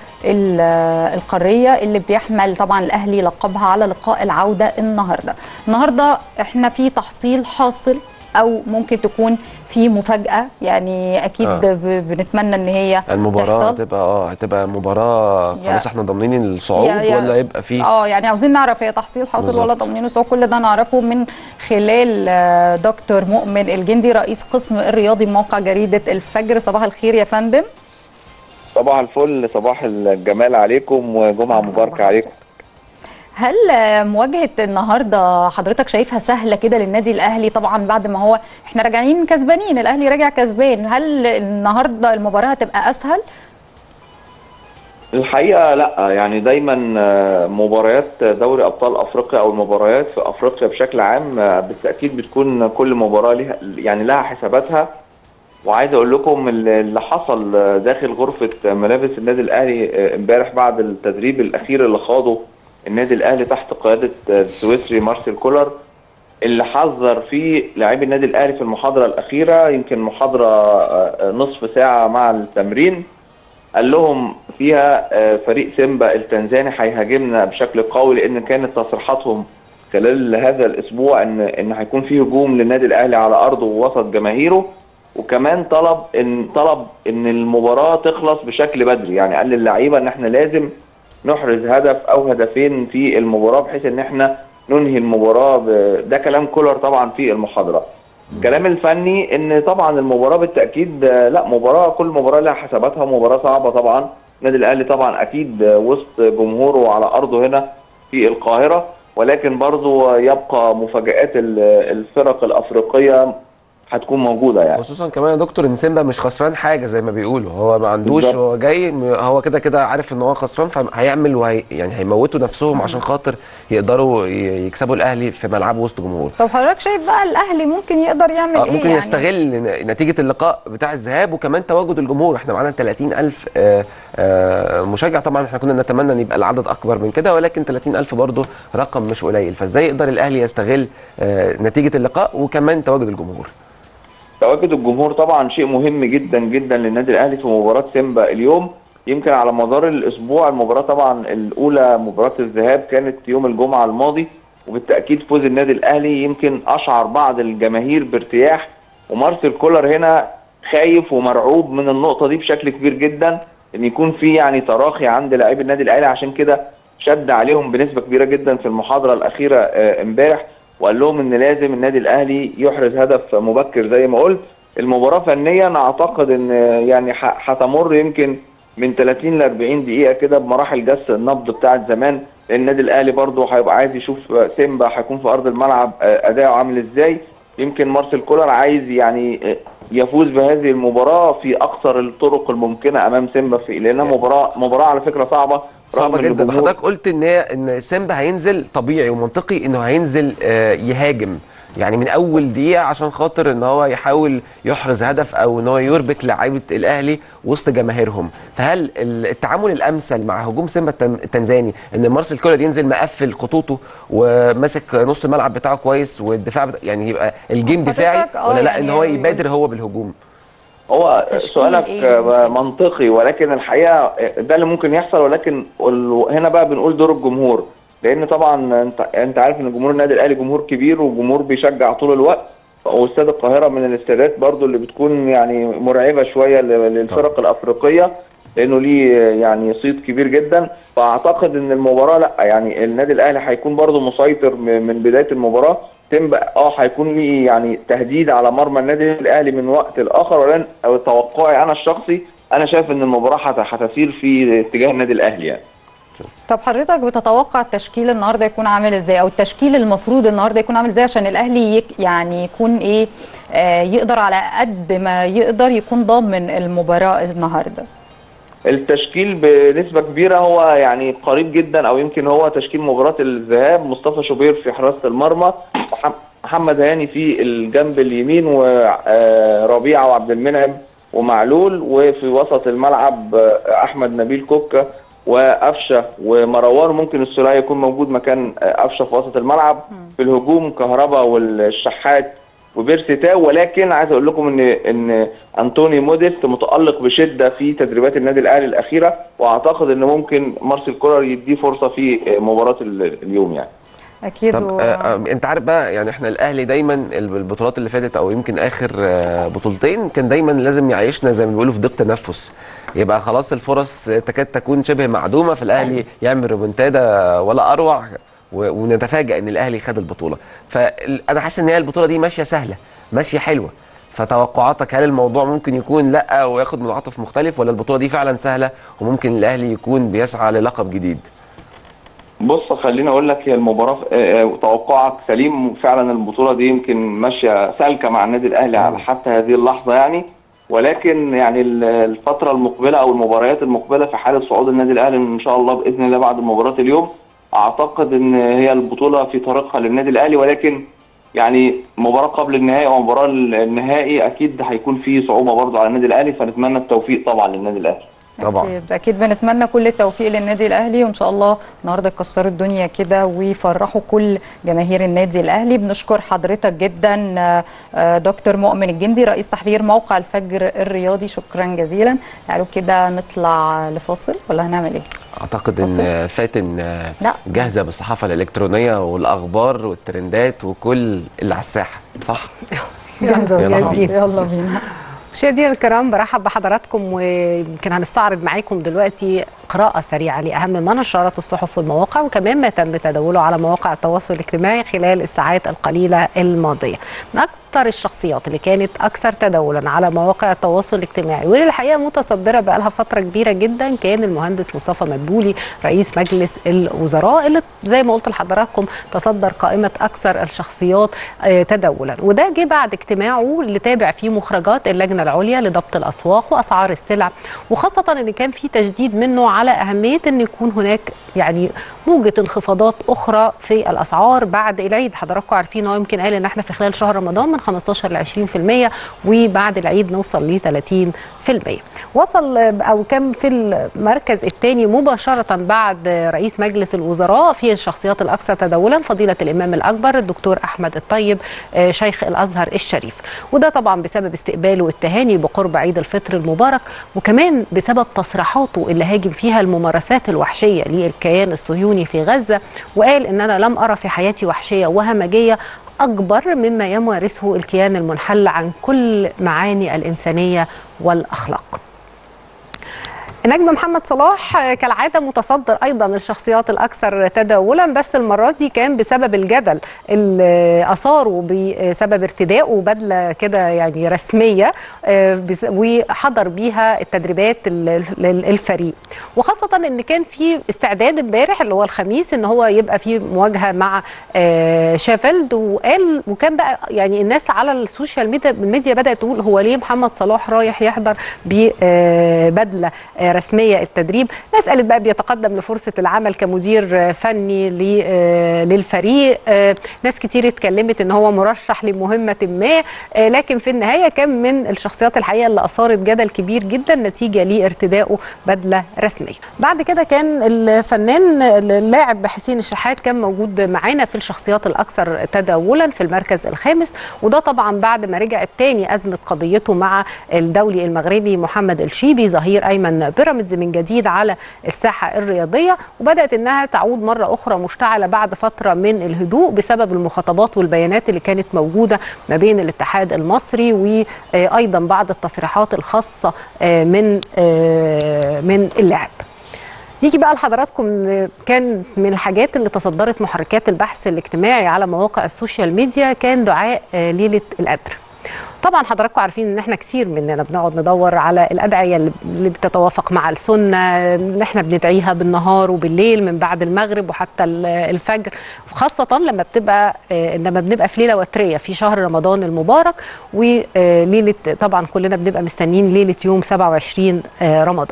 القاريه اللي بيحمل طبعا الاهلي لقبها على لقاء العوده النهارده. النهارده احنا في تحصيل حاصل او ممكن تكون في مفاجاه، يعني اكيد آه. بنتمنى ان هي المباراه هتبقى اه هتبقى مباراه خلاص احنا ضامنين الصعود ولا يبقى في اه يعني عاوزين نعرف هي تحصيل حاصل بالزبط. ولا ضامنين الصعود. كل ده نعرفه من خلال دكتور مؤمن الجندي رئيس قسم الرياضي بموقع جريده الفجر. صباح الخير يا فندم. صباح الفل، صباح الجمال عليكم وجمعه مباركه عليكم. هل مواجهه النهارده حضرتك شايفها سهله كده للنادي الاهلي؟ طبعا بعد ما هو احنا راجعين كسبانين، الاهلي راجع كسبان، هل النهارده المباراه هتبقى اسهل؟ الحقيقه لا، يعني دايما مباريات دوري ابطال افريقيا او المباريات في افريقيا بشكل عام بالتاكيد بتكون كل مباراه لها يعني لها حساباتها. وعايز اقول لكم اللي حصل داخل غرفه ملابس النادي الاهلي امبارح بعد التدريب الاخير اللي خاضه النادي الاهلي تحت قياده السويسري مارسيل كولر، اللي حذر فيه لاعبي النادي الاهلي في المحاضره الاخيره، يمكن محاضره نصف ساعه مع التمرين، قال لهم فيها فريق سيمبا التنزاني هيهاجمنا بشكل قوي، لان كانت تصريحاتهم خلال هذا الاسبوع ان ان هيكون في هجوم للنادي الاهلي على ارضه ووسط جماهيره، وكمان طلب ان طلب ان المباراه تخلص بشكل بدري، يعني قال للعيبه ان احنا لازم نحرز هدف او هدفين في المباراه بحيث ان احنا ننهي المباراه ب... ده كلام كولر طبعا في المحاضره. الكلام الفني ان طبعا المباراه بالتاكيد لا، مباراه كل مباراه لها حساباتها، مباراه صعبه طبعا. النادي الاهلي طبعا اكيد وسط جمهوره على ارضه هنا في القاهره، ولكن برضه يبقى مفاجآت الفرق الافريقيه هتكون موجوده يعني. خصوصا كمان يا دكتور ان سيمبا مش خسران حاجه زي ما بيقولوا، هو ما عندوش، بالظبط. هو جاي م- هو كده كده عارف ان هو خسران، فهيعمل وهي يعني هيموتوا نفسهم عشان خاطر يقدروا ي- يكسبوا الاهلي في ملعبه وسط جمهور. طب حضرتك شايف بقى الاهلي ممكن يقدر يعمل آه، ايه ممكن يعني؟ يستغل ن- نتيجه اللقاء بتاع الذهاب وكمان تواجد الجمهور. احنا معانا ثلاثين ألف آه، آه، مشجع، طبعا احنا كنا نتمنى ان يبقى العدد اكبر من كده، ولكن ثلاثين ألف برضه رقم مش قليل. فازاي يقدر الاهلي يستغل آه، نتيجه اللقاء وكمان تواجد الجمهور؟ تواجد الجمهور طبعا شيء مهم جدا جدا للنادي الاهلي في مباراه سيمبا اليوم. يمكن على مدار الاسبوع المباراه طبعا الاولى مباراه الذهاب كانت يوم الجمعه الماضي، وبالتاكيد فوز النادي الاهلي يمكن اشعر بعض الجماهير بارتياح، ومارسيل كولر هنا خايف ومرعوب من النقطه دي بشكل كبير جدا، ان يكون في يعني تراخي عند لاعبي النادي الاهلي. عشان كده شد عليهم بنسبه كبيره جدا في المحاضره الاخيره آه، امبارح، وقال لهم ان لازم النادي الاهلي يحرز هدف مبكر زي ما قلت. المباراه فنيا اعتقد ان يعني ح- هتمر يمكن من ثلاثين ل أربعين دقيقه كده بمراحل جس النبض بتاعه زمان، لان النادي الاهلي برضه هيبقى عايز يشوف سيمبا هيكون في ارض الملعب آه، اداؤه عامل ازاي. يمكن مارسيل كولر عايز يعني آه، يفوز بهذه المباراه في اقصر الطرق الممكنه امام سيمبا، في لانها مباراه مباراه على فكره صعبه صعبة رغم إن جدا. الجمهور- حضرتك قلت ان هي ان سيمبا هينزل طبيعي ومنطقي، انه هينزل آه، يهاجم يعني من اول دقيقة عشان خاطر ان هو يحاول يحرز هدف او ان هو يربك لعيبة الاهلي وسط جماهيرهم. فهل ال- التعامل الامثل مع هجوم سيمبا التن- التنزاني ان مارسيل كولر ينزل مقفل خطوطه وماسك نص الملعب بتاعه كويس والدفاع بتاع يعني يبقى الجيم حضرتك دفاعي، آه ولا لا يعني ان هو يقول- يبادر هو بالهجوم؟ هو تشكيل سؤالك إيه ممكن؟ منطقي، ولكن الحقيقه ده اللي ممكن يحصل، ولكن ال- هنا بقى بنقول دور الجمهور، لان طبعا انت انت عارف ان جمهور النادي الاهلي جمهور كبير وجمهور بيشجع طول الوقت، واستاد القاهره من الاستادات برضو اللي بتكون يعني مرعبه شويه ل- للفرق الافريقيه، لانه ليه يعني صيت كبير جدا. فاعتقد ان المباراه لا يعني النادي الاهلي هيكون برضو مسيطر م- من بدايه المباراه. سيمبا اه هيكون ليه يعني تهديد على مرمى النادي الاهلي من وقت لاخر، ولكن أو توقعي انا الشخصي انا شايف ان المباراه هت- هتسير في اتجاه النادي الاهلي يعني. طب حضرتك بتتوقع التشكيل النهارده يكون عامل ازاي، او التشكيل المفروض النهارده يكون عامل ازاي عشان الاهلي يك يعني يكون ايه آه يقدر على قد ما يقدر يكون ضامن المباراه النهارده؟ التشكيل بنسبة كبيرة هو يعني قريب جدا، أو يمكن هو تشكيل مباراة الذهاب. مصطفى شوبير في حراسة المرمى، وح- محمد هاني في الجنب اليمين، وربيعة وعبد المنعم ومعلول، وفي وسط الملعب آه، أحمد نبيل كوكا وقفشة ومروان. ممكن السولية يكون موجود مكان آه، قفشة في وسط الملعب. في الهجوم كهربا والشحات وبيرسي تاو. ولكن عايز اقول لكم ان ان انطوني موديست متالق بشده في تدريبات النادي الاهلي الاخيره، واعتقد ان ممكن مارسيل كولر يديه فرصه في مباراه ال- اليوم يعني. اكيد. طب و... آه آه انت عارف بقى يعني احنا الاهلي دايما البطولات اللي فاتت او يمكن اخر آه بطولتين كان دايما لازم يعيشنا زي ما بيقولوا في ضيق تنفس، يبقى خلاص الفرص تكاد تكون شبه معدومه في الاهلي يعمل ريمونتادا ولا اروع، و- ونتفاجئ ان الاهلي خد البطوله. فانا حاسس ان هي البطوله دي ماشيه سهله ماشيه حلوه. فتوقعاتك هل الموضوع ممكن يكون لا وياخد منعطف مختلف، ولا البطوله دي فعلا سهله وممكن الاهلي يكون بيسعى للقب جديد؟ بص خليني اقول لك، هي المباراه آه، آه، توقعك سليم فعلا. البطوله دي يمكن ماشيه سالكه مع النادي الاهلي على حتى هذه اللحظه يعني، ولكن يعني ال- الفتره المقبله او المباريات المقبله في حاله صعود النادي الاهلي ان شاء الله باذن الله بعد مباراه اليوم، اعتقد ان هي البطوله في طريقها للنادي الاهلي. ولكن يعني مباراه قبل النهائي ومباراه النهائي اكيد هيكون في صعوبه برضه على النادي الاهلي، فنتمنى التوفيق طبعا للنادي الاهلي. طبعا. اكيد اكيد بنتمنى كل التوفيق للنادي الاهلي، وان شاء الله النهارده يكسروا الدنيا كده ويفرحوا كل جماهير النادي الاهلي. بنشكر حضرتك جدا آه، دكتور مؤمن الجندي رئيس تحرير موقع الفجر الرياضي، شكرا جزيلا. تعالوا كده نطلع لفاصل ولا هنعمل ايه؟ اعتقد ان فاتن لا. جاهزه بالصحافه الالكترونيه والاخبار والترندات وكل اللي على الساحه، صح؟ جاهزة يلا وجاهزين. بينا. يلا بينا. مشاهدينا الكرام، برحب بحضراتكم ويمكن هنستعرض معاكم دلوقتي قراءة سريعة لأهم ما نشرت الصحف والمواقع وكمان ما تم تداوله على مواقع التواصل الاجتماعي خلال الساعات القليلة الماضية. من أكثر الشخصيات اللي كانت أكثر تداولا على مواقع التواصل الاجتماعي واللي الحقيقة متصدرة بقالها فترة كبيرة جدا كان المهندس مصطفى مدبولي رئيس مجلس الوزراء، اللي زي ما قلت لحضراتكم تصدر قائمة أكثر الشخصيات تداولا. وده جه بعد اجتماعه اللي تابع فيه مخرجات اللجنة العليا لضبط الأسواق وأسعار السلع، وخاصة ان كان في تشديد منه على أهمية ان يكون هناك يعني موجة انخفاضات أخرى في الأسعار بعد العيد. حضراتكم عارفين هو يمكن قال ان احنا في خلال شهر رمضان من خمستاشر ل عشرين في المية وبعد العيد نوصل ل ثلاثين في المية. وصل او كان في المركز الثاني مباشرة بعد رئيس مجلس الوزراء في الشخصيات الأكثر تداولا فضيلة الإمام الأكبر الدكتور أحمد الطيب شيخ الأزهر الشريف، وده طبعا بسبب استقباله التهاني بقرب عيد الفطر المبارك، وكمان بسبب تصريحاته اللي هاجم فيها الممارسات الوحشية للكيان الصهيوني في غزة، وقال ان انا لم ارى في حياتي وحشية وهمجية اكبر مما يمارسه الكيان المنحل عن كل معاني الانسانية والاخلاق. النجم محمد صلاح كالعادة متصدر أيضا الشخصيات الأكثر تداولا، بس المرة دي كان بسبب الجدل اللي أثاره بسبب ارتدائه بدلة كده يعني رسمية وحضر بيها التدريبات الفريق، وخاصة ان كان في استعداد امبارح اللي هو الخميس ان هو يبقى في مواجهة مع شيفيلد، وقال وكان بقى يعني الناس على السوشيال ميديا بدأت تقول هو ليه محمد صلاح رايح يحضر ببدلة رسمية التدريب. ناس قالت بقى بيتقدم لفرصة العمل كمدير فني للفريق، ناس كتير اتكلمت ان هو مرشح لمهمة ما، لكن في النهاية كان من الشخصيات الحقيقة اللي أثارت جدل كبير جدا نتيجة لارتدائه بدلة رسمية. بعد كده كان الفنان اللاعب حسين الشحات كان موجود معانا في الشخصيات الأكثر تداولا في المركز الخامس، وده طبعا بعد ما رجعت تاني أزمة قضيته مع الدولي المغربي محمد الشيبي ظهير أيمن بيراميدز من جديد على الساحة الرياضية، وبدأت انها تعود مرة اخرى مشتعلة بعد فترة من الهدوء بسبب المخاطبات والبيانات اللي كانت موجودة ما بين الاتحاد المصري وايضا بعض التصريحات الخاصة من من اللاعب. يجي بقى لحضراتكم كان من الحاجات اللي تصدرت محركات البحث الاجتماعي على مواقع السوشيال ميديا كان دعاء ليلة القدر. طبعا حضراتكم عارفين ان احنا كتير مننا بنقعد ندور على الادعيه اللي بتتوافق مع السنه، ان احنا بندعيها بالنهار وبالليل من بعد المغرب وحتى الفجر، خاصه لما بتبقى لما بنبقى في ليله وتريه في شهر رمضان المبارك، وليله طبعا كلنا بنبقى مستنيين ليله يوم سبعة وعشرين رمضان.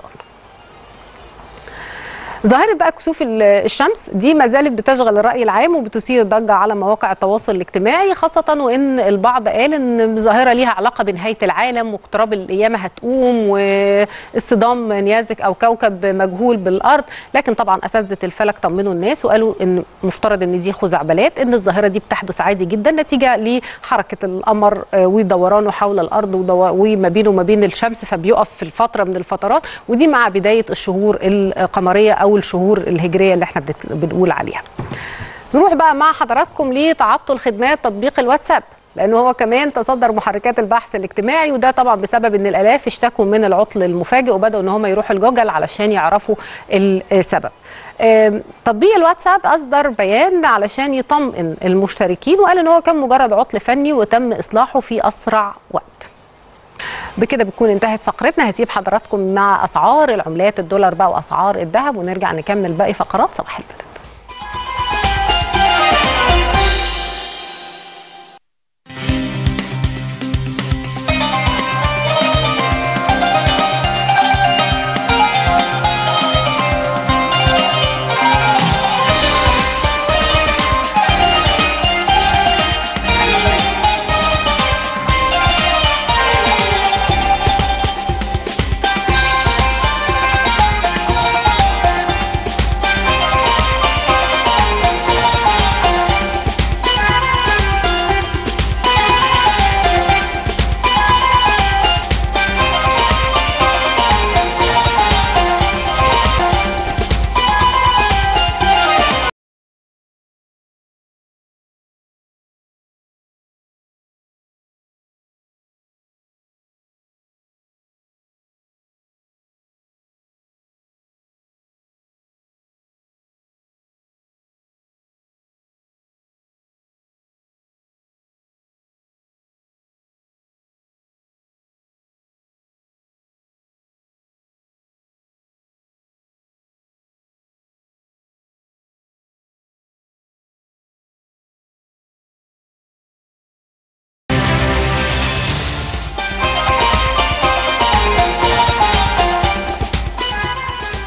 ظاهرة بقى كسوف الشمس دي ما زالت بتشغل الرأي العام وبتثير ضجة على مواقع التواصل الاجتماعي، خاصة وإن البعض قال إن ظاهرة ليها علاقة بنهاية العالم واقتراب القيامة هتقوم واصطدام نيازك أو كوكب مجهول بالأرض، لكن طبعا أساتذة الفلك طمنوا الناس وقالوا إن مفترض إن دي خزعبلات، إن الظاهرة دي بتحدث عادي جدا نتيجة لحركة القمر ودورانه حول الأرض وما بينه وما بين الشمس، فبيقف في الفترة من الفترات، ودي مع بداية الشهور القمرية أو الشهور الهجرية اللي احنا بنقول عليها. نروح بقى مع حضراتكم لتعطل خدمات تطبيق الواتساب، لأنه هو كمان تصدر محركات البحث الاجتماعي، وده طبعا بسبب ان الآلاف اشتكوا من العطل المفاجئ وبدأوا ان هم يروحوا الجوجل علشان يعرفوا السبب. تطبيق الواتساب أصدر بيان علشان يطمئن المشتركين وقال ان هو كان مجرد عطل فني وتم إصلاحه في أسرع وقت. بكده بتكون انتهت فقرتنا، هسيب حضراتكم مع اسعار العملات الدولار بقى واسعار الذهب ونرجع نكمل باقي فقرات صباح البلد.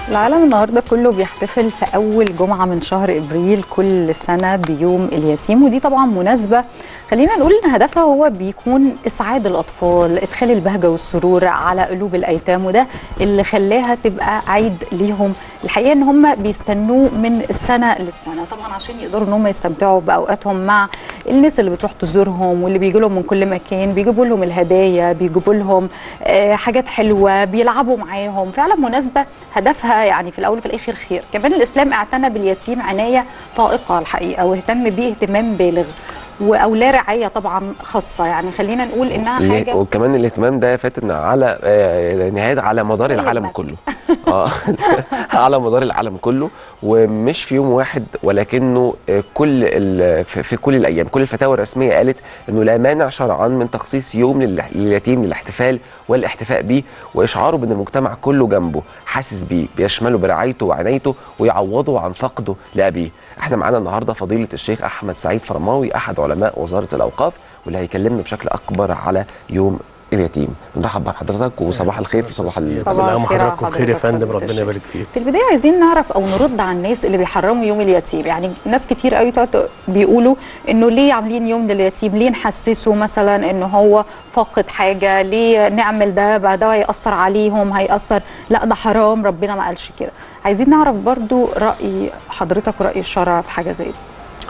العالم النهارده كله بيحتفل في اول جمعه من شهر ابريل كل سنه بيوم اليتيم، ودي طبعا مناسبه خلينا نقول ان هدفها هو بيكون اسعاد الاطفال، ادخال البهجه والسرور على قلوب الايتام، وده اللي خلاها تبقى عيد ليهم. الحقيقه ان هم بيستنوه من السنه للسنه طبعا عشان يقدروا ان هم يستمتعوا باوقاتهم مع الناس اللي بتروح تزورهم واللي بيجوا لهم من كل مكان، بيجيبوا لهم الهدايا، بيجيبوا لهم آه حاجات حلوه، بيلعبوا معاهم. فعلا مناسبه هدفها يعني في الاول وفي الاخر خير. كمان الاسلام اعتنى باليتيم عنايه طائقه الحقيقه، واهتم بيه اهتمام بالغ او لا رعايه طبعا خاصه، يعني خلينا نقول انها حاجه. وكمان الاهتمام ده فاتن على نهايه على مدار العالم كله. اه على مدار العالم كله، ومش في يوم واحد، ولكنه كل في كل الايام. كل الفتاوى الرسميه قالت انه لا مانع شرعا من تخصيص يوم لليتيم للاحتفال والاحتفاء بيه، واشعاره بان المجتمع كله جنبه حاسس بيه، بيشمله برعايته وعنايته ويعوضه عن فقده لابيه. احنا معانا النهارده فضيله الشيخ احمد سعيد فرماوي، احد علماء وزاره الاوقاف، واللي هيكلمنا بشكل اكبر على يوم اليتيم. بنرحب بحضرتك وصباح الخير في صباح الخير. صباح حضراتكم خير يا فندم، ربنا يبارك فيك. في البدايه عايزين نعرف او نرد على الناس اللي بيحرموا يوم اليتيم، يعني ناس كتير قوي بيقولوا انه ليه عاملين يوم لليتيم، ليه نحسسه مثلا انه هو فاقد حاجه، ليه نعمل ده بقى ده هيأثر عليهم هيأثر، لا ده حرام ربنا ما قالش كده. عايزين نعرف برضو رأي حضرتك ورأي الشرع في حاجه زي دي.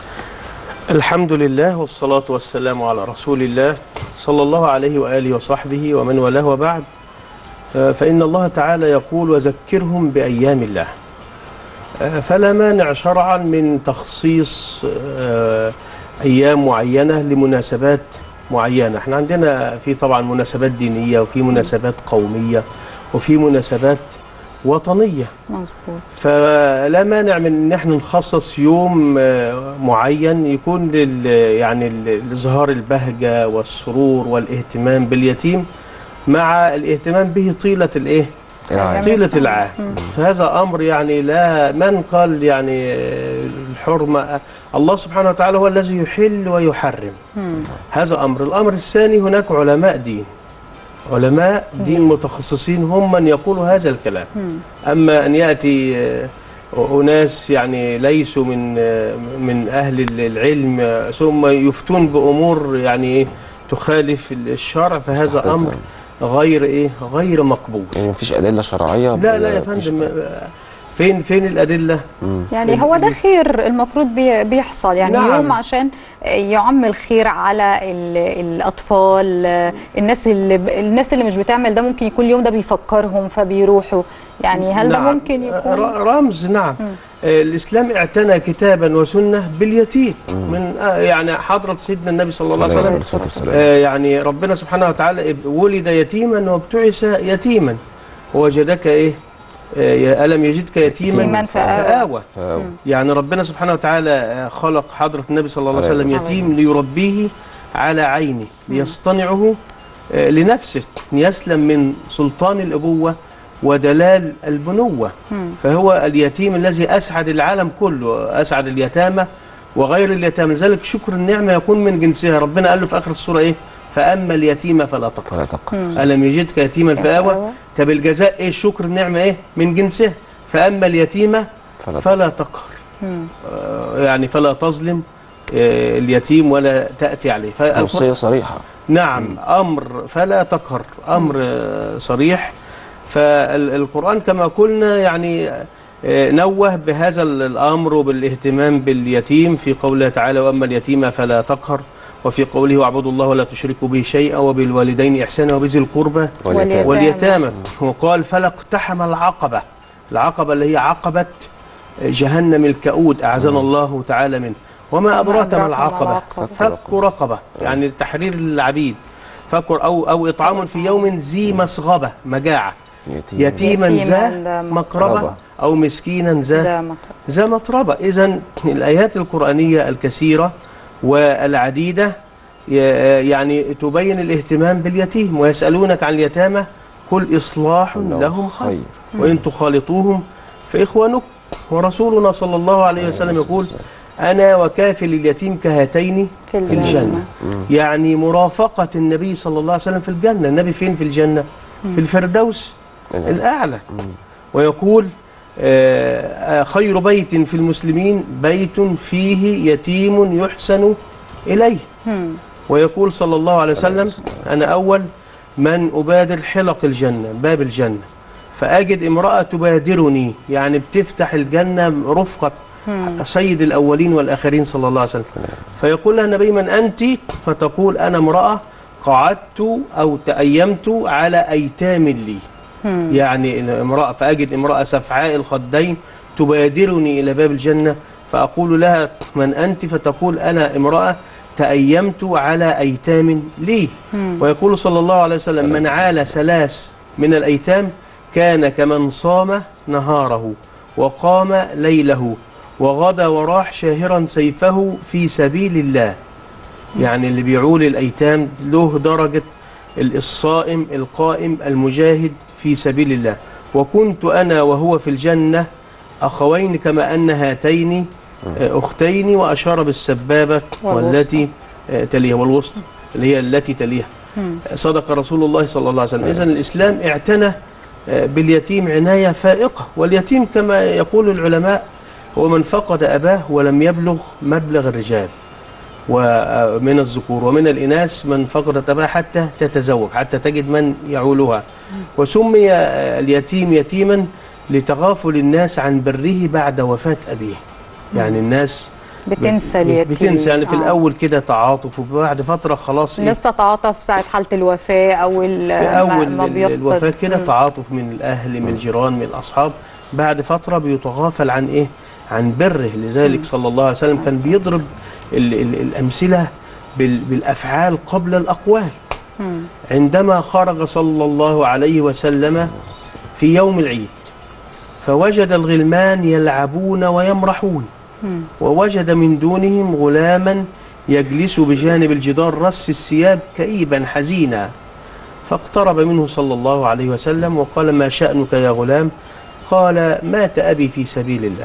الحمد لله والصلاة والسلام على رسول الله صلى الله عليه وآله وصحبه ومن والاه، وبعد. فإن الله تعالى يقول وذكرهم بأيام الله، فلا مانع شرعا من تخصيص أيام معينة لمناسبات معينة. احنا عندنا في طبعا مناسبات دينية، وفي مناسبات قومية، وفي مناسبات وطنية. مظبوط. فلا مانع من ان احنا نخصص يوم معين يكون لل يعني لإظهار البهجة والسرور والاهتمام باليتيم، مع الاهتمام به طيلة الايه؟ طيلة العام. فهذا امر يعني لا من قال يعني الحرمة، الله سبحانه وتعالى هو الذي يحل ويحرم. مم. هذا امر. الامر الثاني، هناك علماء دين علماء دين متخصصين هم من يقولوا هذا الكلام. أما أن يأتي أناس يعني ليسوا من من أهل العلم ثم يفتون بأمور يعني تخالف الشرع، فهذا أمر غير إيه غير مقبول. يعني مفيش أدلة شرعية؟ لا لا يا فندم، فين فين الأدلة؟ يعني هو ده خير المفروض بيحصل، يعني نعم. يوم عشان يعم الخير على الأطفال، الناس اللي الناس اللي مش بتعمل ده ممكن يكون اليوم ده بيفكرهم فبيروحوا، يعني هل نعم. ده ممكن يكون رمز؟ نعم. م. الإسلام اعتنى كتابا وسنة باليتيم من يعني حضرة سيدنا النبي صلى الله عليه وسلم. يعني ربنا سبحانه وتعالى ولد يتيما وابتعث يتيما، ووجدك إيه؟ ألم يجدك يتيما فآوى. يعني ربنا سبحانه وتعالى خلق حضرة النبي صلى الله عليه وسلم يتيم ليربيه على عينه، ليصطنعه لنفسه، يسلم من سلطان الأبوة ودلال البنوة. فهو اليتيم الذي أسعد العالم كله، أسعد اليتامى وغير اليتامى، لذلك شكر النعمة يكون من جنسها. ربنا قال له في آخر السورة إيه؟ فأما اليتيم فلا تقهر. ألم يجدك يتيما فآوى. طب الجزاء إيه؟ شكر النعمة إيه؟ من جنسها. فأما اليتيم فلا, فلا تقهر. آه يعني فلا تظلم آه اليتيم ولا تأتي عليه. توصية صريحة. نعم. مم. أمر فلا تقهر، أمر آه صريح. فالقرآن كما قلنا يعني آه نوه بهذا الأمر وبالاهتمام باليتيم في قوله تعالى وأما اليتيم فلا تقهر، وفي قوله واعبدوا الله ولا تشركوا به شيئا وبالوالدين إحسانا وبذي القربى واليتامى, واليتامى. وقال فلا اقتحم العقبة، العقبة اللي هي عقبة جهنم الكؤود أعاذنا الله تعالى منه. وما أدراك ما العقبة؟ فك رقبة، يعني تحرير العبيد، فك أو أو إطعام في يوم ذي مسغبة، مجاعة، يتيما ذا مقربة أو مسكينا ذا ذا متربة. إذن الآيات القرآنية الكثيرة والعديدة يعني تبين الاهتمام باليتيم. ويسألونك عن اليتامى قل إصلاح لهم خير وإن تخالطوهم فإخوانك. ورسولنا صلى الله عليه وسلم يقول أنا وكافل اليتيم كهاتين في الجنة. يعني مرافقة النبي صلى الله عليه وسلم في الجنة. النبي فين في الجنة؟ في الفردوس الأعلى. ويقول خير بيت في المسلمين بيت فيه يتيم يحسن إليه. ويقول صلى الله عليه وسلم أنا أول من أبادر حلق الجنة باب الجنة فأجد امرأة تبادرني، يعني بتفتح الجنة رفقة سيد الأولين والآخرين صلى الله عليه وسلم. فيقول لها النبي من أنت؟ فتقول أنا امرأة قعدت أو تأيمت على أيتام لي. يعني امرأة فأجد امرأة سفعاء الخدين تبادرني إلى باب الجنة فأقول لها من أنت؟ فتقول أنا امرأة تأيمت على أيتام لي. ويقول صلى الله عليه وسلم من عال ثلاث من الأيتام كان كمن صام نهاره وقام ليله وغدا وراح شاهرا سيفه في سبيل الله. يعني اللي بيعول الأيتام له درجة الصائم القائم المجاهد في سبيل الله. وكنت أنا وهو في الجنة أخوين كما أن هاتين أختين، وأشار بالسبابة والتي تليها والوسطى اللي هي التي تليها. صدق رسول الله صلى الله عليه وسلم. إذن الإسلام اعتنى باليتيم عناية فائقة، واليتيم كما يقول العلماء هو من فقد أباه ولم يبلغ مبلغ الرجال، ومن الذكور ومن الإناث من فقدت أباه حتى تتزوج حتى تجد من يعولها. وسمي اليتيم يتيما لتغافل الناس عن بره بعد وفاة أبيه. يعني الناس بتنسى اليتيم، بتنسى يعني في آه. الأول كده تعاطف، وبعد فترة خلاص الناس إيه؟ تتعاطف ساعة حالة الوفاة أو في أول ما الوفاة كده تعاطف من الأهل من الجيران من الأصحاب، بعد فترة بيتغافل عن إيه؟ عن بره. لذلك مم. صلى الله عليه وسلم كان بيضرب ال ال الأمثلة بالأفعال قبل الأقوال. مم. عندما خرج صلى الله عليه وسلم في يوم العيد فوجد الغلمان يلعبون ويمرحون، ووجد من دونهم غلاما يجلس بجانب الجدار رص الثياب كئيبا حزينا، فاقترب منه صلى الله عليه وسلم وقال ما شأنك يا غلام؟ قال مات أبي في سبيل الله.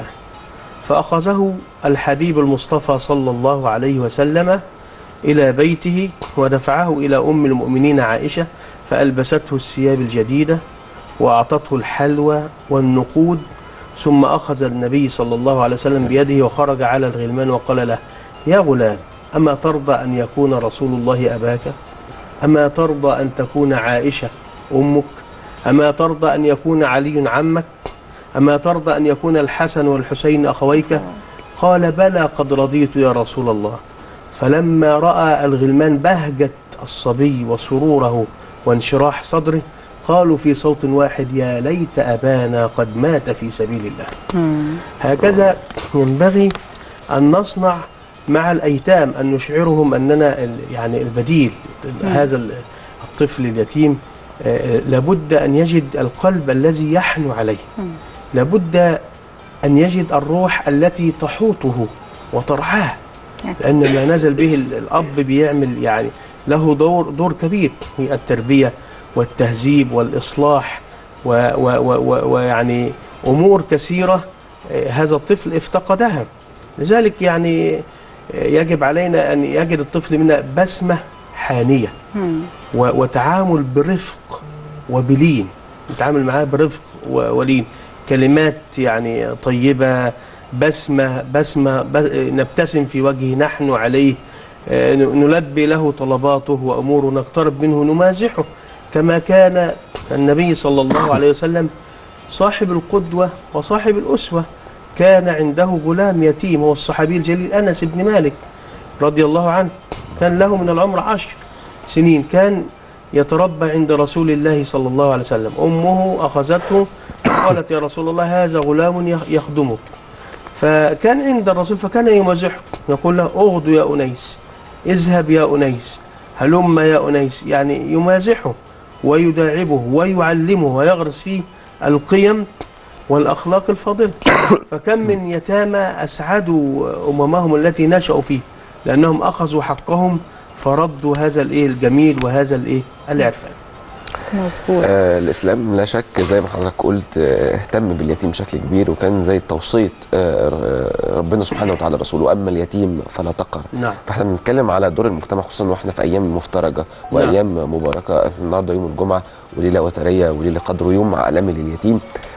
فأخذه الحبيب المصطفى صلى الله عليه وسلم إلى بيته ودفعه إلى أم المؤمنين عائشة فألبسته الثياب الجديدة وأعطته الحلوى والنقود، ثم أخذ النبي صلى الله عليه وسلم بيده وخرج على الغلمان وقال له يا غلام أما ترضى أن يكون رسول الله أباك؟ أما ترضى أن تكون عائشة أمك؟ أما ترضى أن يكون علي عمك؟ أما ترضى أن يكون الحسن والحسين أخويك؟ قال بلى قد رضيت يا رسول الله. فلما رأى الغلمان بهجة الصبي وسروره وانشراح صدره قالوا في صوت واحد يا ليت أبانا قد مات في سبيل الله. مم. هكذا ينبغي أن نصنع مع الأيتام، أن نشعرهم أننا يعني البديل. مم. هذا الطفل اليتيم لابد أن يجد القلب الذي يحن عليه. مم. لابد أن يجد الروح التي تحوطه وترعاه، لأن ما نزل به الأب بيعمل يعني له دور دور كبير في التربية والتهذيب والإصلاح ويعني أمور كثيرة هذا الطفل افتقدها. لذلك يعني يجب علينا أن يجد الطفل منا بسمة حانية وتعامل برفق وبلين، نتعامل معاه برفق ولين، كلمات يعني طيبة، بسمة بسمة نبتسم في وجهه نحن عليه، نلبي له طلباته وأموره، نقترب منه نمازحه كما كان النبي صلى الله عليه وسلم صاحب القدوة وصاحب الأسوة. كان عنده غلام يتيم هو الصحابي الجليل أنس بن مالك رضي الله عنه، كان له من العمر عشر سنين، كان يتربى عند رسول الله صلى الله عليه وسلم. أمه أخذته وقالت يا رسول الله هذا غلام يخدمك، فكان عند الرسول فكان يمازحه يقول له اغدو يا أنيس، اذهب يا أنيس، هلم يا أنيس، يعني يمازحه ويداعبه ويعلمه ويغرس فيه القيم والأخلاق الفاضلة. فكم من يتامى أسعدوا أممهم التي نشأوا فيه لأنهم أخذوا حقهم فردوا هذا الإيه الجميل وهذا الإيه العرفان. مظبوط. آه الاسلام لا شك زي ما حضرتك قلت آه اهتم باليتيم بشكل كبير، وكان زي توصيه آه ربنا سبحانه وتعالى رسوله اما اليتيم فلا تقهر. نعم. فاحنا بنتكلم على دور المجتمع خصوصا واحنا في ايام مفترجه وايام نعم. مباركه، النهارده يوم الجمعه وليله وتريه وليله قدر ويوم عالمي لليتيم،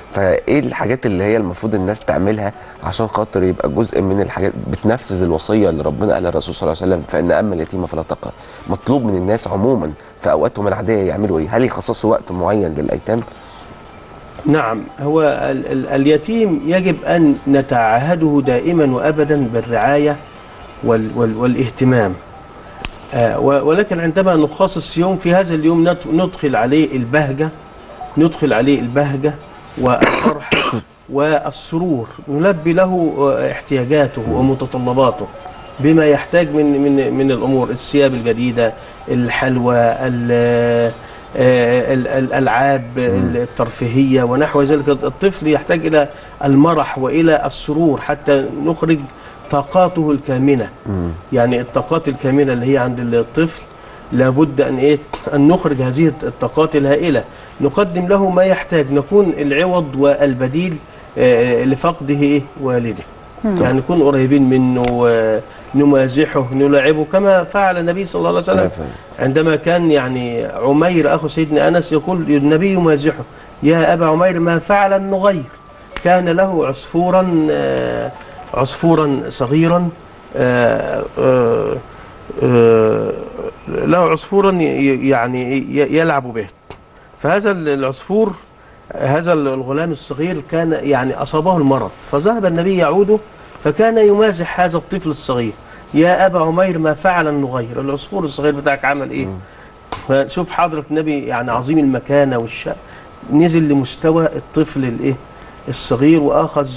فايه الحاجات اللي هي المفروض الناس تعملها عشان خاطر يبقى جزء من الحاجات بتنفذ الوصيه اللي ربنا قالها الرسول صلى الله عليه وسلم، فان اما اليتيم فلا تقهر. مطلوب من الناس عموما في اوقاتهم العاديه يعملوا ايه؟ هل يخصصوا وقت معين للايتام؟ نعم، هو ال ال اليتيم يجب أن نتعهده دائما وأبدا بالرعاية وال وال والاهتمام، آه ولكن عندما نخصص يوم، في هذا اليوم ندخل عليه البهجة ندخل عليه البهجة والفرح والسرور، نلبي له احتياجاته ومتطلباته بما يحتاج من من من الأمور، الثياب الجديدة، الحلوى، الألعاب الترفيهية ونحو ذلك. الطفل يحتاج إلى المرح وإلى السرور حتى نخرج طاقاته الكامنة. يعني الطاقات الكامنة اللي هي عند الطفل لابد أن إيه أن نخرج هذه الطاقات الهائلة، نقدم له ما يحتاج، نكون العوض والبديل لفقده إيه والده. يعني نكون قريبين منه، نمازحه، نلاعبه كما فعل النبي صلى الله عليه وسلم عندما كان يعني عمير أخو سيدنا أنس يقول النبي يمازحه: يا أبا عمير ما فعل النغير؟ كان له عصفورا عصفورا صغيرا له عصفورا يعني يلعب به، فهذا العصفور هذا الغلام الصغير كان يعني أصابه المرض، فذهب النبي يعوده فكان يمازح هذا الطفل الصغير: يا أبا عمير ما فعل النغير؟ العصفور الصغير بتاعك عمل إيه؟ فشوف حضرة النبي يعني عظيم المكانة والشأن، نزل لمستوى الطفل الإيه الصغير وأخذ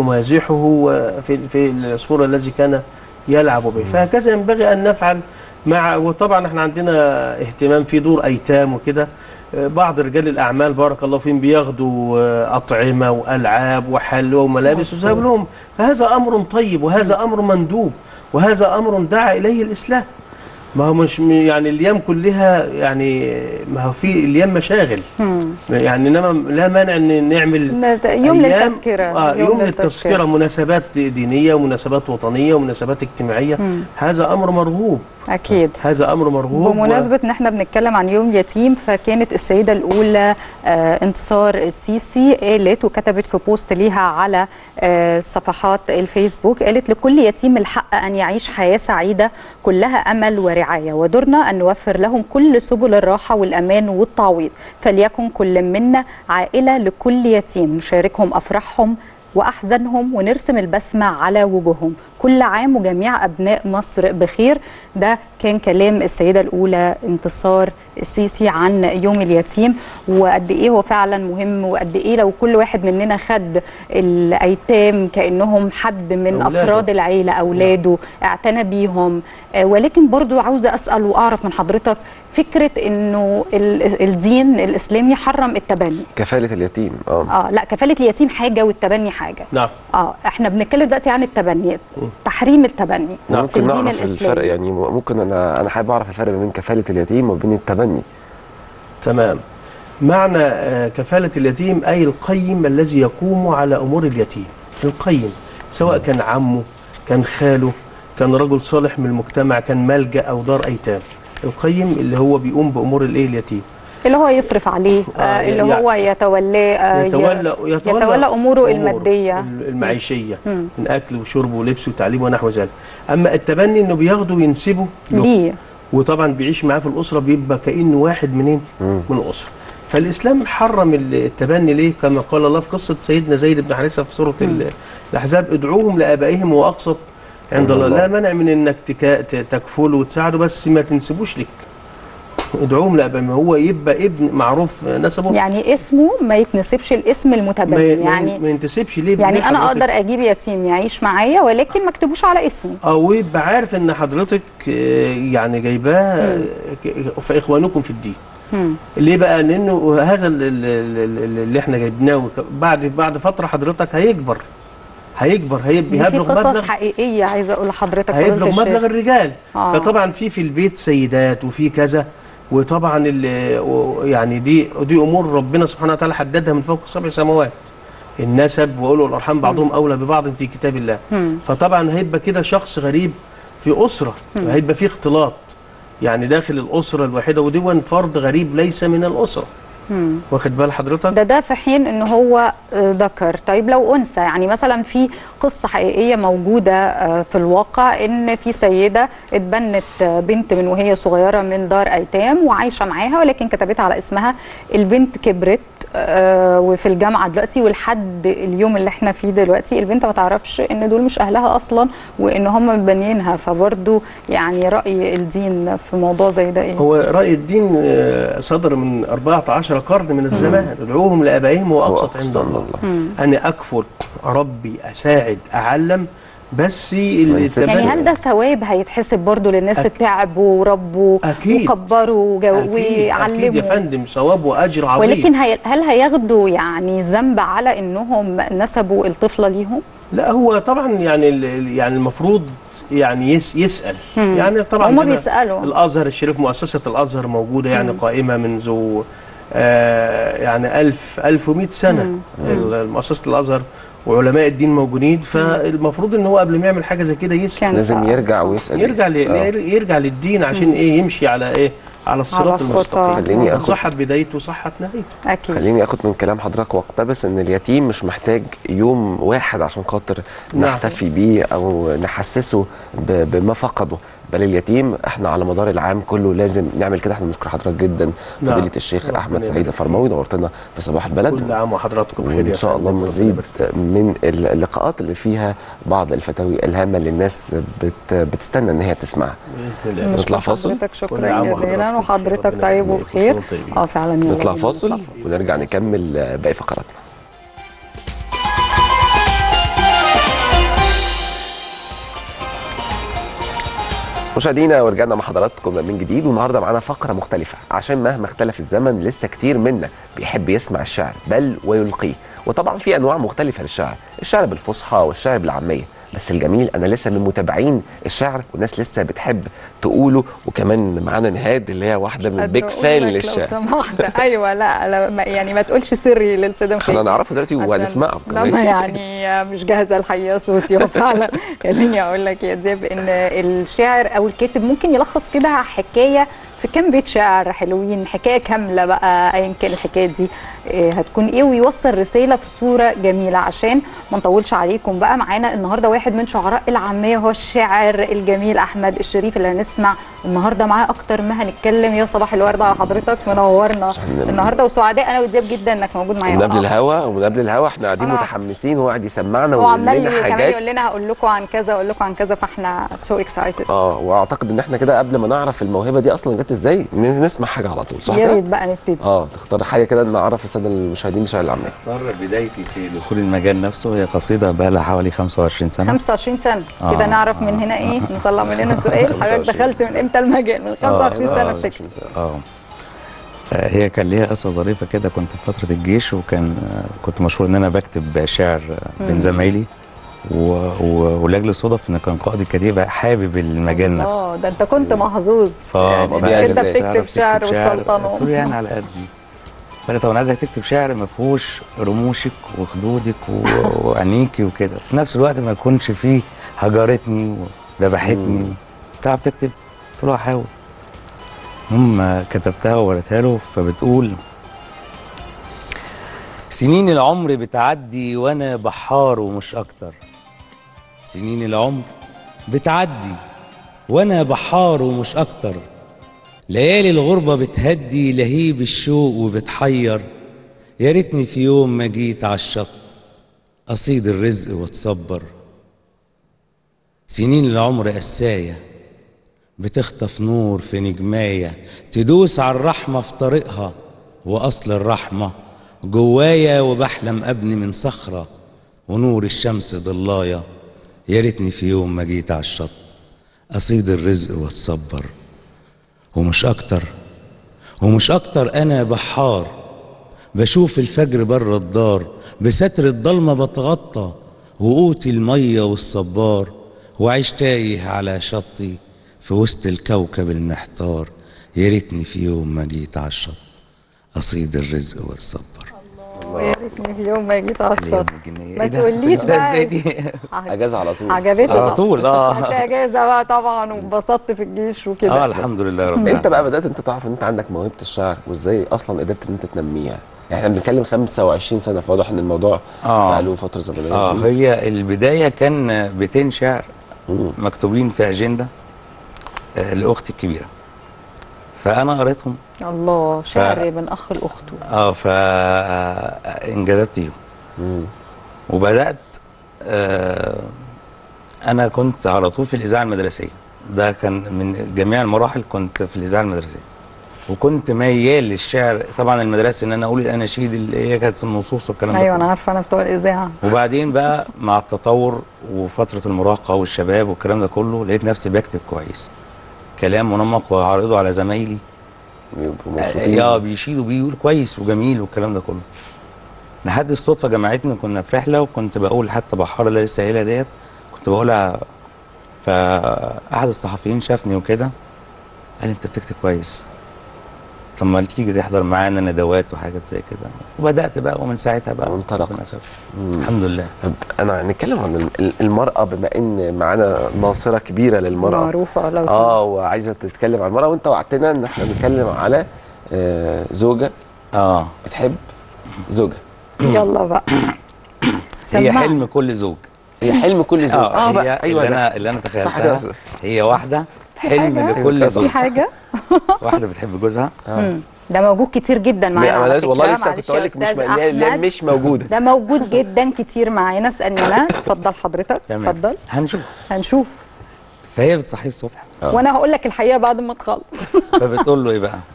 يمازحه في في العصفور الذي كان يلعب به. فهكذا ينبغي أن نفعل مع، وطبعا احنا عندنا اهتمام في دور أيتام وكده، بعض رجال الأعمال بارك الله فيهم بياخدوا أطعمة وألعاب وحلوى وملابس وذهب لهم، فهذا أمر طيب وهذا أمر مندوب وهذا أمر دعا إليه الإسلام. ما هو مش يعني الأيام كلها، يعني ما هو في الأيام مشاغل، يعني إنما لا مانع إن نعمل يوم للتذكرة، آه يوم, يوم للتذكرة، مناسبات دينية ومناسبات وطنية ومناسبات اجتماعية. مم. هذا أمر مرغوب أكيد، هذا أمر مرغوب. بمناسبة و... إن إحنا بنتكلم عن يوم يتيم، فكانت السيدة الأولى آه انتصار السيسي قالت وكتبت في بوست ليها على آه صفحات الفيسبوك، قالت: لكل يتيم الحق أن يعيش حياة سعيدة كلها أمل ورعاية، ودورنا أن نوفر لهم كل سبل الراحة والأمان والتعويض، فليكن كل منا عائلة لكل يتيم، نشاركهم أفراحهم وأحزانهم ونرسم البسمة على وجوههم، كل عام وجميع أبناء مصر بخير. ده كان كلام السيدة الأولى انتصار السيسي عن يوم اليتيم، وقد إيه هو فعلا مهم، وقد إيه لو كل واحد مننا خد الأيتام كأنهم حد من أولاده. أفراد العيلة، أولاده، اعتنى بيهم. ولكن برضو عاوزة أسأل وأعرف من حضرتك فكرة إنه الدين الإسلامي حرم التبني، كفالة اليتيم. اه اه لا، كفالة اليتيم حاجة والتبني حاجة. نعم. اه احنا بنتكلم دلوقتي عن التبني، تحريم التبني. نعم. ممكن نعرف الفرق؟ يعني ممكن انا انا حابب اعرف الفرق بين كفالة اليتيم وبين التبني. تمام. معنى كفالة اليتيم أي القيم الذي يقوم على أمور اليتيم، القيم سواء كان عمه، كان خاله، كان رجل صالح من المجتمع، كان ملجأ أو دار أيتام. القيم اللي هو بيقوم بأمور الإيه اليتيم، اللي هو يصرف عليه، آه اللي يعني هو يتولى آه يتولى, يتولى, يتولى أموره المادية المعيشية، مم. من أكل وشرب ولبس وتعليم ونحو ذلك. أما التبني إنه بياخده وينسبه له، وطبعا بيعيش معاه في الأسرة، بيبقى كأنه واحد منين مم. من الأسرة. فالإسلام حرم التبني ليه؟ كما قال الله في قصة سيدنا زيد بن حارثة في سورة الأحزاب: ادعوهم لآبائهم وأقسط عند الله. لا مانع من إنك تكفله وتساعده، بس ما تنسبوش لك، ادعوهم لأبائهم، هو يبقى ابن معروف نسبه، يعني اسمه ما يتنسبش الاسم المتبني، ما يعني ما ينتسبش ليه. يعني انا اقدر اجيب يتيم يعيش معايا ولكن ما اكتبوش على اسمي، اه ويبقى عارف ان حضرتك يعني جايباه في اخوانكم في الدين. مم. ليه بقى؟ لانه هذا اللي احنا جايبناه بعد بعد فتره حضرتك هيكبر هيكبر هيبقى هيبلغ مبلغ، قصص حقيقيه عايزه اقول لحضرتك، هيبلغ مبلغ الرجال. آه. فطبعا في في البيت سيدات وفي كذا، وطبعا يعني دي دي امور ربنا سبحانه وتعالى حددها من فوق سبع سماوات، النسب واولو الارحام بعضهم اولى ببعض في كتاب الله. مم. فطبعا هيبقى كده شخص غريب في اسره، مم. هيبقى في اختلاط يعني داخل الاسره الواحده، ودون فرد غريب ليس من الاسره. مم. واخد بال حضرتك؟ ده ده في حين ان هو ذكر. طيب لو انثى، يعني مثلا في قصه حقيقيه موجوده في الواقع ان في سيده اتبنت بنت من وهي صغيره من دار ايتام وعايشه معاها، ولكن كتبتها على اسمها. البنت كبرت وفي الجامعه دلوقتي، ولحد اليوم اللي احنا فيه دلوقتي البنت ما تعرفش ان دول مش اهلها اصلا وان هم مبنيينها. فبرضه يعني راي الدين في موضوع زي ده ايه؟ هو راي الدين صدر من أربعة عشر قرن من الزمان. ادعوهم لابائهم واقسط عند الله. انا اكفر اربي اساعد اعلم، بس اللي يعني هل ده ثواب هيتحسب برضه للناس اللي تعبوا وربوا وكبروا وعلموا؟ اكيد يا فندم، ثواب واجر عظيم. ولكن هي هل هياخدوا يعني ذنب على انهم نسبوا الطفله ليهم؟ لا، هو طبعا يعني يعني المفروض يعني يس يسال. مم. يعني طبعا هم بيسالوا. الازهر الشريف، مؤسسه الازهر موجوده يعني مم. قائمه منذ آه يعني ألف ألف ومئة سنه. مؤسسه الازهر وعلماء الدين موجودين، فالمفروض ان هو قبل ما يعمل حاجه زي كده يسال، لازم يرجع ويسال، يرجع ل... يرجع للدين عشان مم. ايه يمشي على ايه على الصراط المستقيم. خليني اخد صحت بدايته وصحت نهايته. اكيد. خليني اخد من كلام حضرتك واقتبس ان اليتيم مش محتاج يوم واحد عشان خاطر نحتفي بيه او نحسسه ب... بما فقده، بل اليتيم احنا على مدار العام كله لازم نعمل كده. احنا بنشكر حضرتك جدا فضيله نعم. الشيخ نعم. احمد سعيد الفرماوي، نورتنا في صباح البلد. كل عام وحضراتكم بخير، وان شاء الله مزيد من اللقاءات اللي فيها بعض الفتاوي الهامه اللي الناس بت... بتستنى ان هي تسمعها. باذن الله. نطلع فاصل. حضرتك شكرا جزيلا وحضرتك طيب وبخير. اه فعلا. نطلع فاصل ونرجع نكمل باقي فقراتنا. مشاهدينا ورجعنا مع حضراتكم من جديد، والنهارده معانا فقره مختلفه عشان مهما اختلف الزمن لسه كتير منا بيحب يسمع الشعر بل ويلقيه. وطبعا في انواع مختلفه للشعر، الشعر بالفصحى والشعر بالعاميه، بس الجميل انا لسه من متابعين الشعر والناس لسه بتحب تقوله. وكمان معانا نهاد اللي هي واحده من البيج فان للشعر. ايوه لا, لا يعني ما تقولش سري للساده احنا نعرفه دلوقتي وهنسمعه كمان. يعني مش جاهزه الحقيقه صوتي فعلا. خليني اقول لك يا زيب ان الشعر او الكاتب ممكن يلخص كده حكايه في كام بيت شعر حلوين، حكايه كامله بقى ايا كان الحكايه دي هتكون ايه، ويوصل رساله في صوره جميله. عشان ما نطولش عليكم بقى، معانا النهارده واحد من شعراء العاميه هو الشاعر الجميل احمد الشريف اللي هنسمع النهارده معاه اكتر ما هنتكلم. يا صباح الورد على حضرتك، منورنا النهارده وسعداء انا ودياب جدا انك موجود معايا. من قبل الهوا ومن قبل الهوا احنا قاعدين متحمسين وهو قاعد يسمعنا ويقول لنا حاجات، وكمان يقول لنا هقول لكم عن كذا اقول لكم عن كذا، فاحنا سو اكسايتد. اه واعتقد ان احنا كده قبل ما نعرف الموهبه دي اصلا جت ازاي نسمع حاجه على طول، صح كده؟ يا ريت بقى نبتدي. اه تختار حاجه كده نعرف الساده المشاهدين الشعر العاميه. اختار بدايتي في دخول المجال نفسه، هي قصيده بقى لها حوالي خمسة وعشرين سنه. خمسة وعشرين سنه آه كده نعرف من هنا ايه، نطلع من هنا سؤال. حضرتك دخلت من امتى المجال؟ من خمسة وعشرين سنه بشكل. اه هي كان ليها قصه ظريفه كده. كنت في فتره الجيش وكان كنت مشهور ان انا بكتب شعر بين زمايلي، ولاجل الصدف ان كان قائد الكتيبه حابب المجال نفسه. اه ده انت كنت محظوظ يعني انت بتكتب شعر وتسلطنه. قلت له يعني على قدي. فقال طب انا عايزك تكتب شعر ما فيهوش رموشك وخدودك وعينيكي وكده، في نفس الوقت ما يكونش فيه هجرتني وذبحتني. تعرف تكتب؟ قلت له هحاول. المهم كتبتها ووريتها له، فبتقول: سنين العمر بتعدي وانا بحار ومش اكتر. سنين العمر بتعدي وانا بحار ومش اكتر. ليالي الغربة بتهدي لهيب الشوق وبتحير. يا ريتني في يوم ما جيت على الشط اصيد الرزق واتصبر. سنين العمر قساية بتخطف نور في نجماية، تدوس على الرحمة في طريقها واصل الرحمة جوايا، وبحلم ابني من صخرة ونور الشمس ضلايا. يا ريتني في يوم ما جيت على الشط اصيد الرزق واتصبر. ومش اكتر ومش اكتر انا بحار، بشوف الفجر بره الدار، بستر الضلمه بتغطى، وقوتي الميه والصبار، وعيش تايه على شطي في وسط الكوكب المحتار. يا ريتني في يوم ما جيت على الشط اصيد الرزق واتصبر. ويا ريتني في يوم ما جيت اشطر. الجنيه ما إيه ده؟ تقوليش ده بقى. ازاي دي؟ اجازه على طول. عجبتك على طول اه خدت اجازه بقى طبعا وانبسطت في الجيش وكده. اه الحمد لله رب العالمين. انت بقى بدات انت تعرف ان انت عندك موهبه الشعر، وازاي اصلا قدرت ان انت تنميها؟ يعني احنا بنتكلم خمسة وعشرين سنه، فواضح ان الموضوع اه بقى له فتره زمنيه. اه هي البدايه كان بيتين شعر مم. مكتوبين في اجنده آه لاختي الكبيره، فانا قريتهم الله، شعر من اخ لاخته. اه فانجذبت ليهم مم. وبدات آه انا كنت على طول في الاذاعه المدرسيه، ده كان من جميع المراحل كنت في الاذاعه المدرسيه، وكنت ميال للشعر طبعا المدرسه، ان انا اقول الاناشيد اللي هي كانت في النصوص والكلام ده ايوه انا كله. عارفه، انا بتوع الاذاعه. وبعدين بقى مع التطور وفتره المراهقه والشباب والكلام ده كله، لقيت نفسي بكتب كويس كلام منمق واعرضه على زمايلي، بيبقوا مبسوطين. اه بيشيدوا بيه يقول كويس وجميل والكلام ده كله. لحد الصدفه جمعتني، كنا في رحله وكنت بقول حتى بحاره اللي لسه قايلها ديت كنت بقولها، فاحد الصحفيين شافني وكده قال انت بتكتب كويس، طب ما تيجي تحضر معانا ندوات وحاجات زي كده، وبدات بقى ومن ساعتها بقى وانطلقت. الحمد لله. طب انا هنتكلم عن ال- المراه، بما ان معانا ناصره كبيره للمراه معروفه لو اه وعايزه تتكلم عن المراه، وانت وعدتنا ان احنا نتكلم على آه زوجه اه بتحب زوجها. يلا بقى. هي سمع. حلم كل زوج. هي حلم كل زوج. اه, آه بقى هي ايوه اللي ده. انا اللي انا صح تخيلتها كده. هي واحده حلم حاجة؟ لكل زوج. في حاجه واحده بتحب جوزها. مم. ده موجود كتير جدا معانا على انا فكرة. والله لسه معلش كنت يا اقول لك مش أستاذ م- لا أحمد. مش موجوده. ده موجود جدا كتير معانا، اسالني. اتفضل حضرتك. تمام. اتفضل. هنشوف. هنشوف. فهي بتصحيه الصبح آه. وانا هقول لك الحقيقه بعد ما تخلص. فبتقول له ايه بقى؟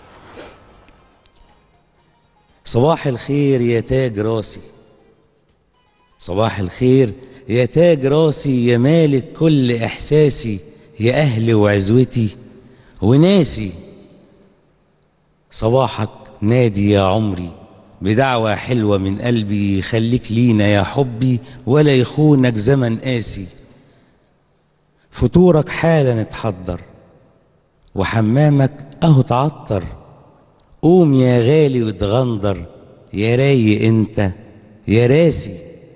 صباح الخير يا تاج راسي، صباح الخير يا تاج راسي، يا مالك كل احساسي، يا اهلي وعزوتي وناسي. صباحك نادي يا عمري بدعوة حلوة من قلبي، خليك لينا يا حبي ولا يخونك زمن قاسي. فطورك حالا اتحضر وحمامك اهو اتعطر، قوم يا غالي واتغندر، يا رايق انت يا راسي.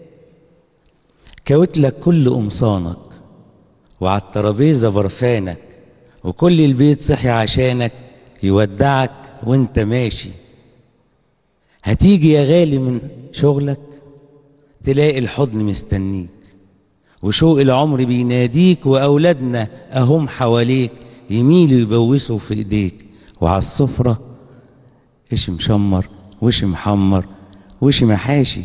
كوتلك كل قمصانك وعلى الترابيزه برفانك، وكل البيت صحي عشانك يودعك وانت ماشي. هتيجي يا غالي من شغلك تلاقي الحضن مستنيك، وشوق العمر بيناديك، واولادنا اهم حواليك يميلوا يبوسوا في ايديك. وعلى السفره وش مشمر وش محمر وش محاشي،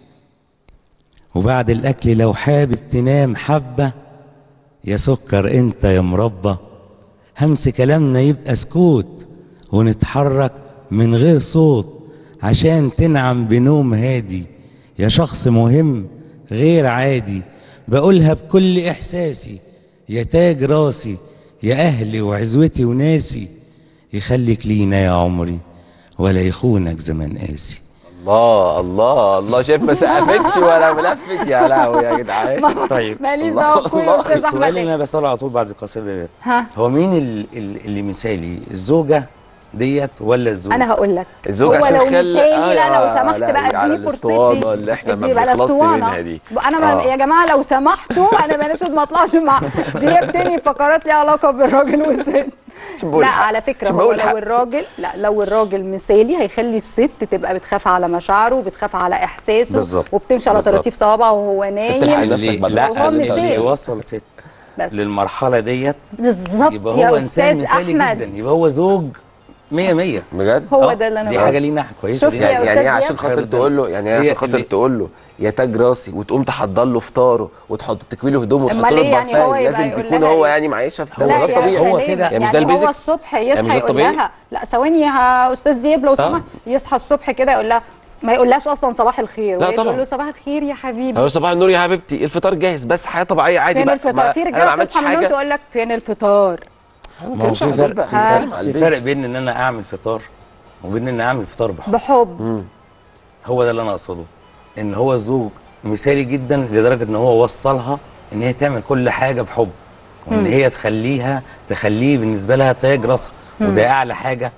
وبعد الاكل لو حابب تنام حبه، يا سكر انت يا مربى، همس كلامنا يبقى سكوت ونتحرك من غير صوت عشان تنعم بنوم هادي. يا شخص مهم غير عادي بقولها بكل احساسي، يا تاج راسي يا اهلي وعزوتي وناسي، يخليك لينا يا عمري ولا يخونك زمن قاسي. الله الله الله، شايف ما سقفتش ولا ملفت يا لهوي يا جدعان. طيب ماليش الله دعوه بكل الله. استاذ السؤال اللي احمد. انا بساله على طول بعد القصيده ديت، ها هو مين ال- ال- اللي مثالي، الزوجه ديت ولا الزوج؟ انا هقول لك. الزوج هو عشان لو خل مثالي، لا لو يا- سمحت لا، بقى على اديني الاسطوانة فرصتي. اللي احنا ما ادي بقى بنخلصش الاسطوانة. منها دي. انا ما آه. يا جماعه لو سمحتوا انا بلاش ما اطلعش مع جبتني فقرات ليها علاقه بالراجل والست. لا على فكره هو لو الراجل لا لو الراجل مثالي هيخلي الست تبقى بتخاف على مشاعره وبتخاف على احساسه بالظبط. وبتمشي على بالظبط. طراطيف صوابعه وهو تلحق نايم. نفسك اللي بعد لا وهو اللي مثالي. يوصل ست بس للمرحله ديت بالظبط يبقى هو يا انسان استاذ مثالي احمد. جدا، يبقى هو زوج مية مية. بجد؟ هو آه، ده اللي انا دي بقوله. حاجه لينا كويسه شوف جدا. يا يعني يعني ايه أستاذ عشان دياب. خاطر تقول له، يعني ايه هي عشان خاطر اللي- تقول له يا تاج راسي وتقوم تحضر له فطاره وتحط تكوي له هدومه وتحط أمال له إيه يعني هو البرفان؟ يبقى لازم يقول تكون لها هو إيه؟ يعني معيشها في لا ده يا طبيعي. هو سلام. كده. يعني مش يعني ده هو البيزكس؟ الصبح يعني مش يصحى ده يقول الطبيعي؟ لها لا ثواني يا استاذ دياب لو سمحت، يصحى الصبح كده يقول لها ما يقولهاش اصلا صباح الخير، لا وهي تقول طبعا. له صباح الخير يا حبيبي. هو صباح النور يا حبيبتي، الفطار جاهز، بس حياه طبيعيه عادي فين بقى. الفطار؟ ما- في انا ما رجاله عملتش تصحى من النوم حاجه. تقول لك فين الفطار؟ ما هو في فرق في ها؟ فرق, في فرق بين ان انا اعمل فطار وبين ان اعمل فطار بحب. بحب. هو ده اللي انا اقصده، ان هو الزوج مثالي جدا لدرجه ان هو وصلها ان هي تعمل كل حاجه بحب، وان هي تخليها تخليه بالنسبه لها تاج راسها، وده اعلى حاجه في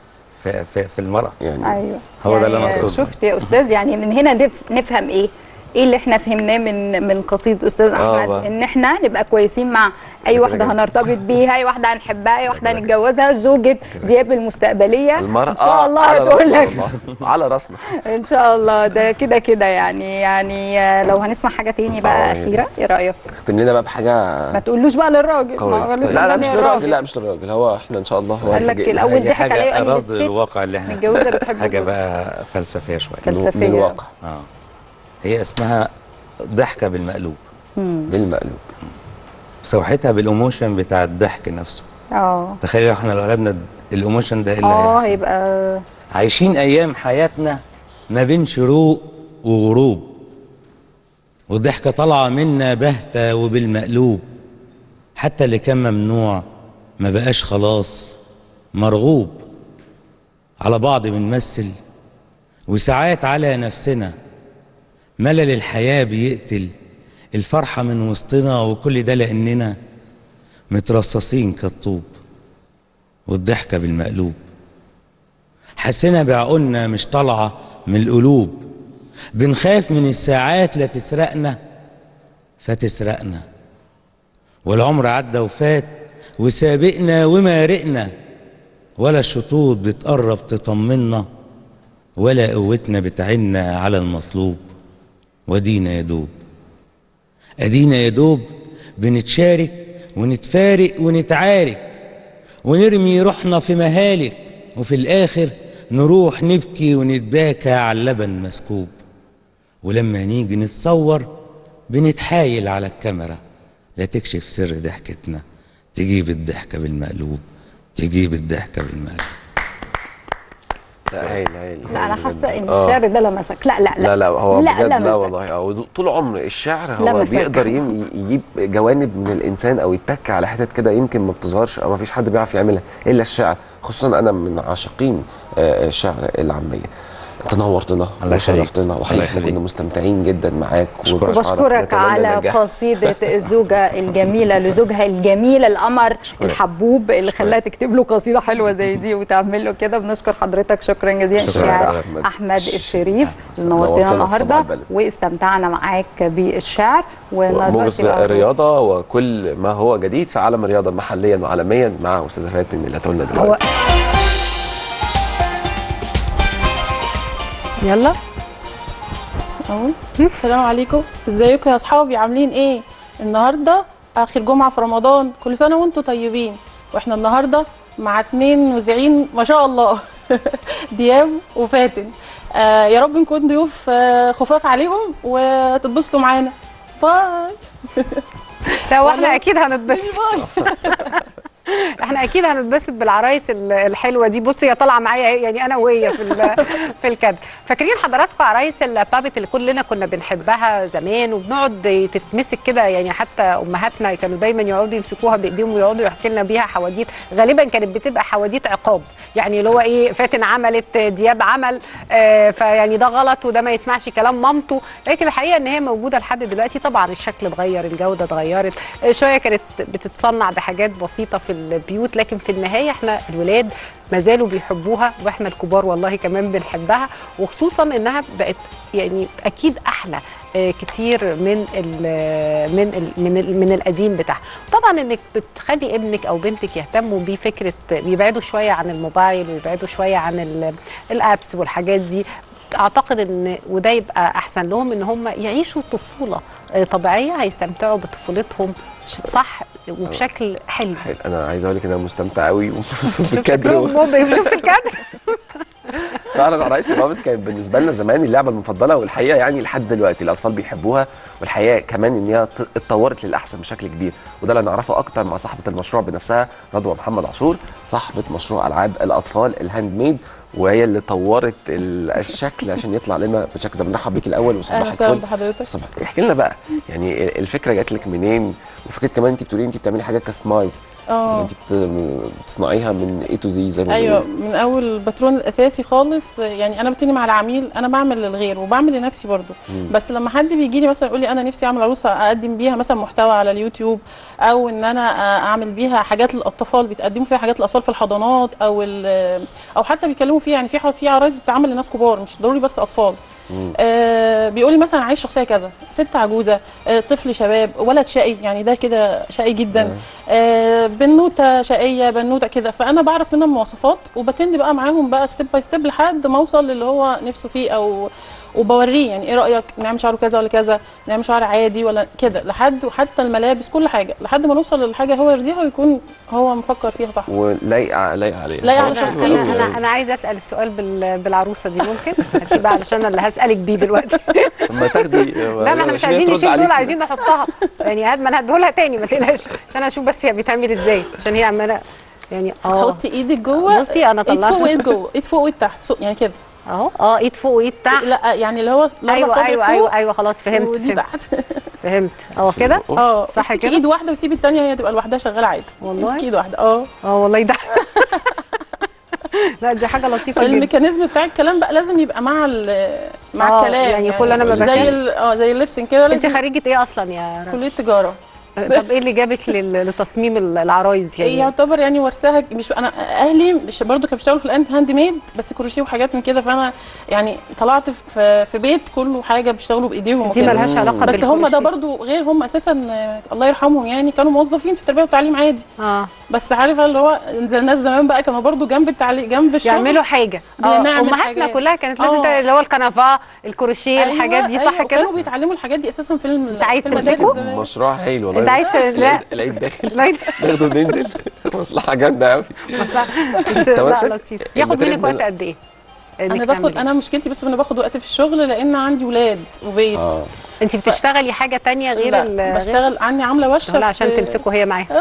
في, في, في المرأة يعني ايوه هو يعني ده اللي انا اقصده. شفت يا استاذ، يعني من هنا نف- نفهم ايه ايه اللي احنا فهمناه من من قصيده استاذ آه احمد، بقى. ان احنا نبقى كويسين مع اي كده واحده كده. هنرتبط بيها، اي واحده هنحبها، اي واحده كده كده. هنتجوزها، زوجة دياب المستقبليه المرأة ان شاء الله على هتقول راسنا لك والله، على راسنا. ان شاء الله. ده كده كده يعني يعني آه، لو هنسمع حاجه تاني بقى آه، يا اخيره، ايه رايك؟ اختم لنا بقى بحاجه ما تقولوش بقى للراجل، ما قويه. هو لسه لا لا مغني مش للراجل، الراجل. لا مش للراجل، هو احنا ان شاء الله هو قال لك هيفاجئنا. الأول دي ضحك عليا حاجة وقال لي رصد الست للواقع اللي احنا متجوزه بتحب حاجة جوزها. بقى فلسفية شوية. فلسفية. من الواقع اه هي اسمها ضحكة بالمقلوب، بالمقلوب. سوحتها بالايموشن بتاع الضحك نفسه. اه تخيل لو احنا لو قلبنا الايموشن ده ايه اللي اه هيحصل؟ هيبقى عايشين ايام حياتنا ما بين شروق وغروب، والضحكة طالعة منا باهتة وبالمقلوب، حتى اللي كان ممنوع ما بقاش خلاص مرغوب. على بعض بنمثل وساعات على نفسنا، ملل الحياة بيقتل الفرحة من وسطنا، وكل ده لأننا مترصصين كالطوب والضحكة بالمقلوب. حسنا بعقولنا مش طالعة من القلوب، بنخاف من الساعات لا تسرقنا فتسرقنا، والعمر عدى وفات وسابقنا ومارقنا، ولا الشطوط بتقرب تطمنا، ولا قوتنا بتعنا على المطلوب. ودينا يا دوب ادينا يا دوب بنتشارك ونتفارق ونتعارك، ونرمي روحنا في مهالك، وفي الاخر نروح نبكي ونتباكى على اللبن مسكوب. ولما نيجي نتصور بنتحايل على الكاميرا لا تكشف سر ضحكتنا، تجيب الضحكة بالمقلوب، تجيب الضحكة بالمقلوب. لا هايل هايل. لا انا حاسه ان آه. الشعر ده لمسك. لا لا لا لا هو لا بجد لا لمسك. والله. اه طول عمر الشعر هو لمسك. بيقدر يم- يجيب جوانب من الانسان او يتك على حتت كده يمكن ما بتظهرش او ما فيش حد بيعرف يعملها الا الشعر، خصوصا انا من عاشقين آه، الشعر العاميه. تنورتنا الله يخليك. وشرفتنا، وحقيقي الله احنا يخليك. كنا مستمتعين جدا معاك أشكرك. وبشكرك على قصيدة الزوجة الجميلة لزوجها الجميل القمر الحبوب اللي خلاها تكتب له قصيدة حلوة زي دي وتعمل له كده. بنشكر حضرتك شكرا جزيلا شكراً الشاعر يا أحمد. أحمد الشريف اللي نورتنا نورتنا في النهاردة صباح البلد. واستمتعنا معاك بالشعر. بغز الرياضه وكل ما هو جديد في عالم الرياضه محليا وعالميا مع استاذه فاتن اللي هتقولنا دلوقتي. يلا اهو. السلام عليكم، ازيكم يا اصحابي، عاملين ايه؟ النهارده اخر جمعه في رمضان، كل سنه وانتم طيبين. واحنا النهارده مع اتنين مذيعين ما شاء الله دياب وفاتن. آه يا رب نكون ضيوف آه خفاف عليهم وتتبسطوا معانا. باي. لا واحنا اكيد هنتبسط. احنا اكيد هنتبسط بالعرايس الحلوه دي. بصي هي طالعه معايا يعني انا وهي في في الكادر. فاكرين حضراتكم عرايس البابت اللي كلنا كنا بنحبها زمان وبنقعد تتمسك كده، يعني حتى امهاتنا كانوا دايما يقعدوا يمسكوها بايديهم ويقعدوا يحكي لنا بيها حواديت. غالبا كانت بتبقى حواديت عقاب، يعني اللي هو ايه، فاتن عملت، دياب عمل، آه فيعني ده غلط وده ما يسمعش كلام مامته. لكن الحقيقه ان هي موجوده لحد دلوقتي. طبعا الشكل اتغير، الجوده اتغيرت شويه، كانت بتتصنع بحاجات بسيطه في البيوت، لكن في النهايه احنا الولاد ما زالوا بيحبوها واحنا الكبار والله كمان بنحبها، وخصوصا انها بقت يعني اكيد احلى كتير من ال من ال من ال من القديم بتاعها. طبعا انك بتخلي ابنك او بنتك يهتموا بفكره يبعدوا شويه عن الموبايل ويبعدوا شويه عن الابس والحاجات دي، اعتقد ان وده يبقى احسن لهم ان هم يعيشوا طفوله طبيعيه، هيستمتعوا بطفولتهم صح وبشكل حلو. حلو. انا عايز اقول لك ان انا مستمتع قوي ومبسوط بالكادر. شفت الكادر؟ فعلا عرايس البابت كانت بالنسبه لنا زمان اللعبه المفضله، والحقيقه يعني لحد دلوقتي الاطفال بيحبوها، والحقيقه كمان ان هي اتطورت للاحسن بشكل كبير، وده اللي نعرفه اكتر مع صاحبه المشروع بنفسها رضوى محمد عاشور، صاحبه مشروع العاب الاطفال الهاند ميد، وهي اللي طورت الشكل عشان يطلع لنا بالشكل ده. بنرحب بيك الاول وصباح الفل. اهلا بحضرتك. صباح. احكي لنا بقى يعني الفكره جات لك منين، وفكره كمان انت بتقولي انت بتعملي حاجات كاستمايز، اه انت بتصنعيها من اي تو زي زي ما ايوه بيقولوا. من اول الباترون الاساسي خالص، يعني انا بتني مع العميل، انا بعمل للغير وبعمل لنفسي برضو. مم. بس لما حد بيجي لي مثلا يقول لي انا نفسي اعمل عروسه اقدم بيها مثلا محتوى على اليوتيوب، او ان انا اعمل بيها حاجات للاطفال بيتقدموا فيها حاجات للاطفال في الحضانات، او او حتى بيكلموا بيتكلموا فيها، يعني في في عرايس بتتعمل لناس كبار مش ضروري بس اطفال. آه بيقول لي مثلا عايز شخصيه كذا، ست عجوزه، آه طفل شباب، ولد شقي يعني ده كده شقي جدا، آه بنوته شقيه، بنوته كده. فانا بعرف منهم المواصفات وبتندي بقى معاهم بقى ستيب باي ستيب لحد ما اوصل للي هو نفسه فيه، او وبوريه يعني ايه رايك نعمل شعره كذا ولا كذا، نعمل شعر عادي ولا كده، لحد وحتى الملابس كل حاجه لحد ما نوصل للحاجه هو يرضيها ويكون هو مفكر فيها صح ولايقه لايقه عليه لايقه على انا شخصيته. انا, أنا عايزه اسال السؤال بال... بالعروسه دي ممكن هسيبها علشان اللي هسالك بيه دلوقتي. لما تاخدي لا ما احنا مش عايزين نشيل دول، عايزين نحطها يعني هاد ما انا هديهولها تاني ما تقلقش، انا اشوف بس هي بيتعمل ازاي عشان هي عماله يعني اه تحطي ايدك جوه، بصي انا ايد طلعت فوق وايد جوه، ايد فوق وايد تحت يعني كده اهو اه ايد فوق وايد تحت. لا يعني اللي هو ايوه ايوه ايوه ايوه ايوه خلاص فهمت ودي فهمت تحت فهمت اه كده اه صح كده. ايد واحده وسيبي الثانيه هي تبقى لوحدها شغاله عادي. والله امسكي ايد واحده اه اه والله ده لا دي حاجه لطيفه جدا. الميكانيزم بتاع الكلام بقى لازم يبقى مع مع آه الكلام يعني كل انا ما زي اه زي اللبسنج كده. انت خريجه ايه اصلا يا رب؟ كليه تجاره. طب ايه اللي جابك لتصميم العرايس يعني؟ يعتبر يعني ورثاها، مش انا اهلي مش برضو كانوا بيشتغلوا في الانت هاند ميد بس كروشيه وحاجات من كده، فانا يعني طلعت في في بيت كله حاجه بيشتغلوا بايديهم دي مالهاش علاقه بس هم ده برضو غير، هم اساسا الله يرحمهم يعني كانوا موظفين في التربيه والتعليم عادي. اه بس عارفه اللي هو زي الناس زمان بقى كانوا برضو جنب التعليم جنب الشغل يعملوا حاجه. اه امهاتنا كلها كانت لازم اللي هو الكنفاه الكروشيه أيوة الحاجات دي صح أيوة كده. كانوا بيتعلموا الحاجات دي اساسا في انت عايز تمسكه مشروع هايل والله. انت عايز لا العيد داخل ناخده ننزل مصلحه جامده قوي. مصلحه لطيف. ياخد منك وقت قد ايه؟ انا باخد انا مشكلتي بس انا باخد وقت في الشغل لان عندي ولاد وبيت. آه. انت بتشتغلي حاجه تانية غير لا بشتغل عندي عامله ورشه لا عشان تمسكوا هي معاها.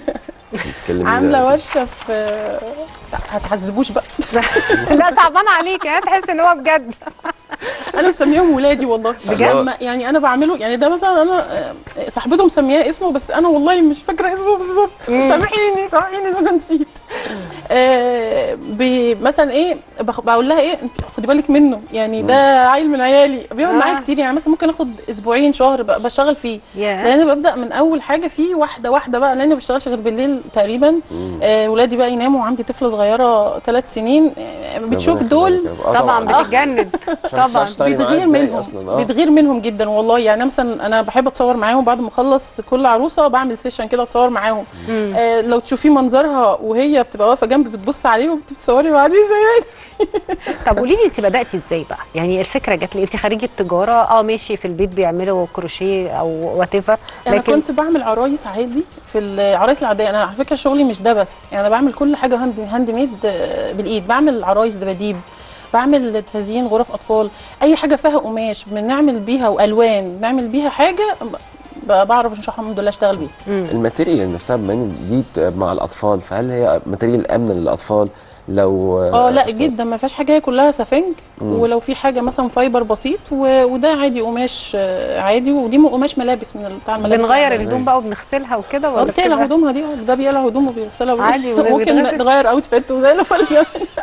عامله ورشه في هتعذبوش بقى. لا صعبانه عليك يعني تحس ان هو بجد. انا مسميهم ولادي والله بجد يعني انا بعمله يعني ده مثلا انا صاحبته مسمياه اسمه بس انا والله مش فاكره اسمه بالظبط سامحيني سامحيني انا نسيت. آه مثلا ايه بقول لها ايه انت خدي بالك منه يعني ده عيل من عيالي بيقعد آه. معايا كتير يعني مثلا ممكن اخد اسبوعين شهر بشتغل فيه yeah. لان ببدا من اول حاجه فيه واحده واحده بقى لان ما بشتغلش غير بالليل تقريبا. آه ولادي بقى يناموا وعندي طفله صغيره ثلاث سنين بتشوف دول طبعا بتتجنن طبعا بتغير منهم بتغير منهم جدا والله يعني مثلا انا بحب اتصور معاهم بعد ما اخلص كل عروسه بعمل سيشن كده اتصور معاهم. آه لو تشوفي منظرها وهي بتبقى واقفه جنب بتبص عليه وبتصوري بعديه زي طب قولي لي انت بداتي ازاي بقى؟ يعني الفكره جات لي انت خريجه تجاره اه ماشي في البيت بيعملوا كروشيه او وات ايفر لكن انا كنت بعمل عرايس عادي في العرايس العاديه. انا على فكره شغلي مش ده بس يعني انا بعمل كل حاجه هاند هاند ميد بالايد. بعمل عرايس دباديب بعمل تزيين غرف اطفال اي حاجه فيها قماش بنعمل بيها والوان نعمل بيها حاجه بعرف ان شاء الله الحمد لله اشتغل بيها. الماتيريال نفسها بما دي مع الاطفال فهل هي ماتيريال امنه للاطفال؟ لو اه لا جدا ما فيهاش حاجه هي كلها سفنج. مم. ولو في حاجه مثلا فايبر بسيط وده عادي قماش عادي ودي قماش ملابس من بتاع الملابس. بنغير الهدوم بقى وبنغسلها وكده ولا بتقلع هدومها دي ده بيقلع هدومه وبيغسلها عادي ممكن نغير اوتفيت وزي الفل.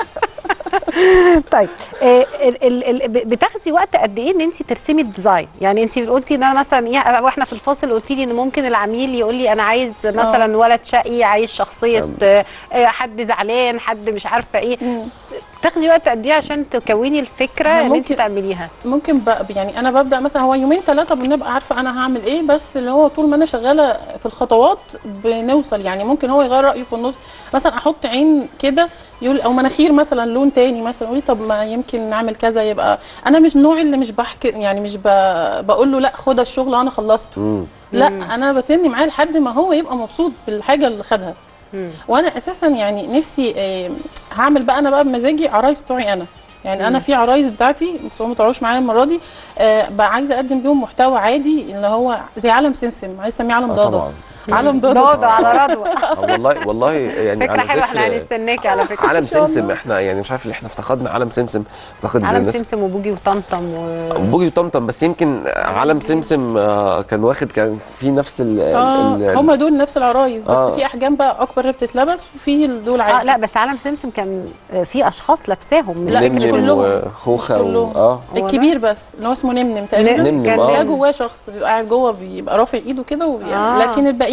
طيب آه ال ال بتاخدي وقت قد ايه ان انت ترسمي الديزاين؟ يعني انت قلتي ان انا مثلا ايه واحنا في الفاصل قلتي لي ان ممكن العميل يقول لي انا عايز مثلا أوه. ولد شقي عايز شخصيه آه حد زعلان حد مش عارفه ايه. تاخدي وقت قد ايه عشان تكوني الفكره اللي انت تعمليها؟ ممكن بقى يعني انا ببدا مثلا هو يومين ثلاثه بنبقى عارفه انا هعمل ايه بس اللي هو طول ما انا شغاله في الخطوات بنوصل يعني ممكن هو يغير رايه في النص مثلا احط عين كده يقول او مناخير مثلا لون تاني مثلا يقول طب ما يمكن نعمل كذا. يبقى انا مش نوعي اللي مش بحكي يعني مش بقول له لا خد الشغل وانا خلصته. لا انا بتني معاه لحد ما هو يبقى مبسوط بالحاجه اللي خدها. وانا اساسا يعني نفسي آه هعمل بقى انا بقى بمزاجي عرايس بتوعي انا يعني مم. انا في عرايس بتاعتي بس هم ما طلعوش معايا المره دي آه بقى عايزه اقدم بيهم محتوى عادي اللي هو زي عالم سمسم عايز اسميه عالم ضاضه. عالم ضاضه على رضوى. والله والله يعني فكره حلوه احنا هنستناكي على فكره. عالم سمسم احنا يعني مش عارف اللي احنا افتقدنا عالم سمسم افتقدنا عالم سمسم وبوجي وطمطم و... بوجي وطمطم بس يمكن عالم سمسم آه كان واخد كان في نفس ال اه هم دول نفس العرايس بس آه. في احجام بقى اكبر اللي بتتلبس وفي دول عادي. اه لا بس عالم سمسم كان في اشخاص لابساهم مش لا مش كلهم خوخه و... اه الكبير بس اللي هو اسمه نمنم تقريبا نمنم اه ده جواه شخص بيبقى قاعد جوه بيبقى رافع ايده كده آه. لكن الباقيين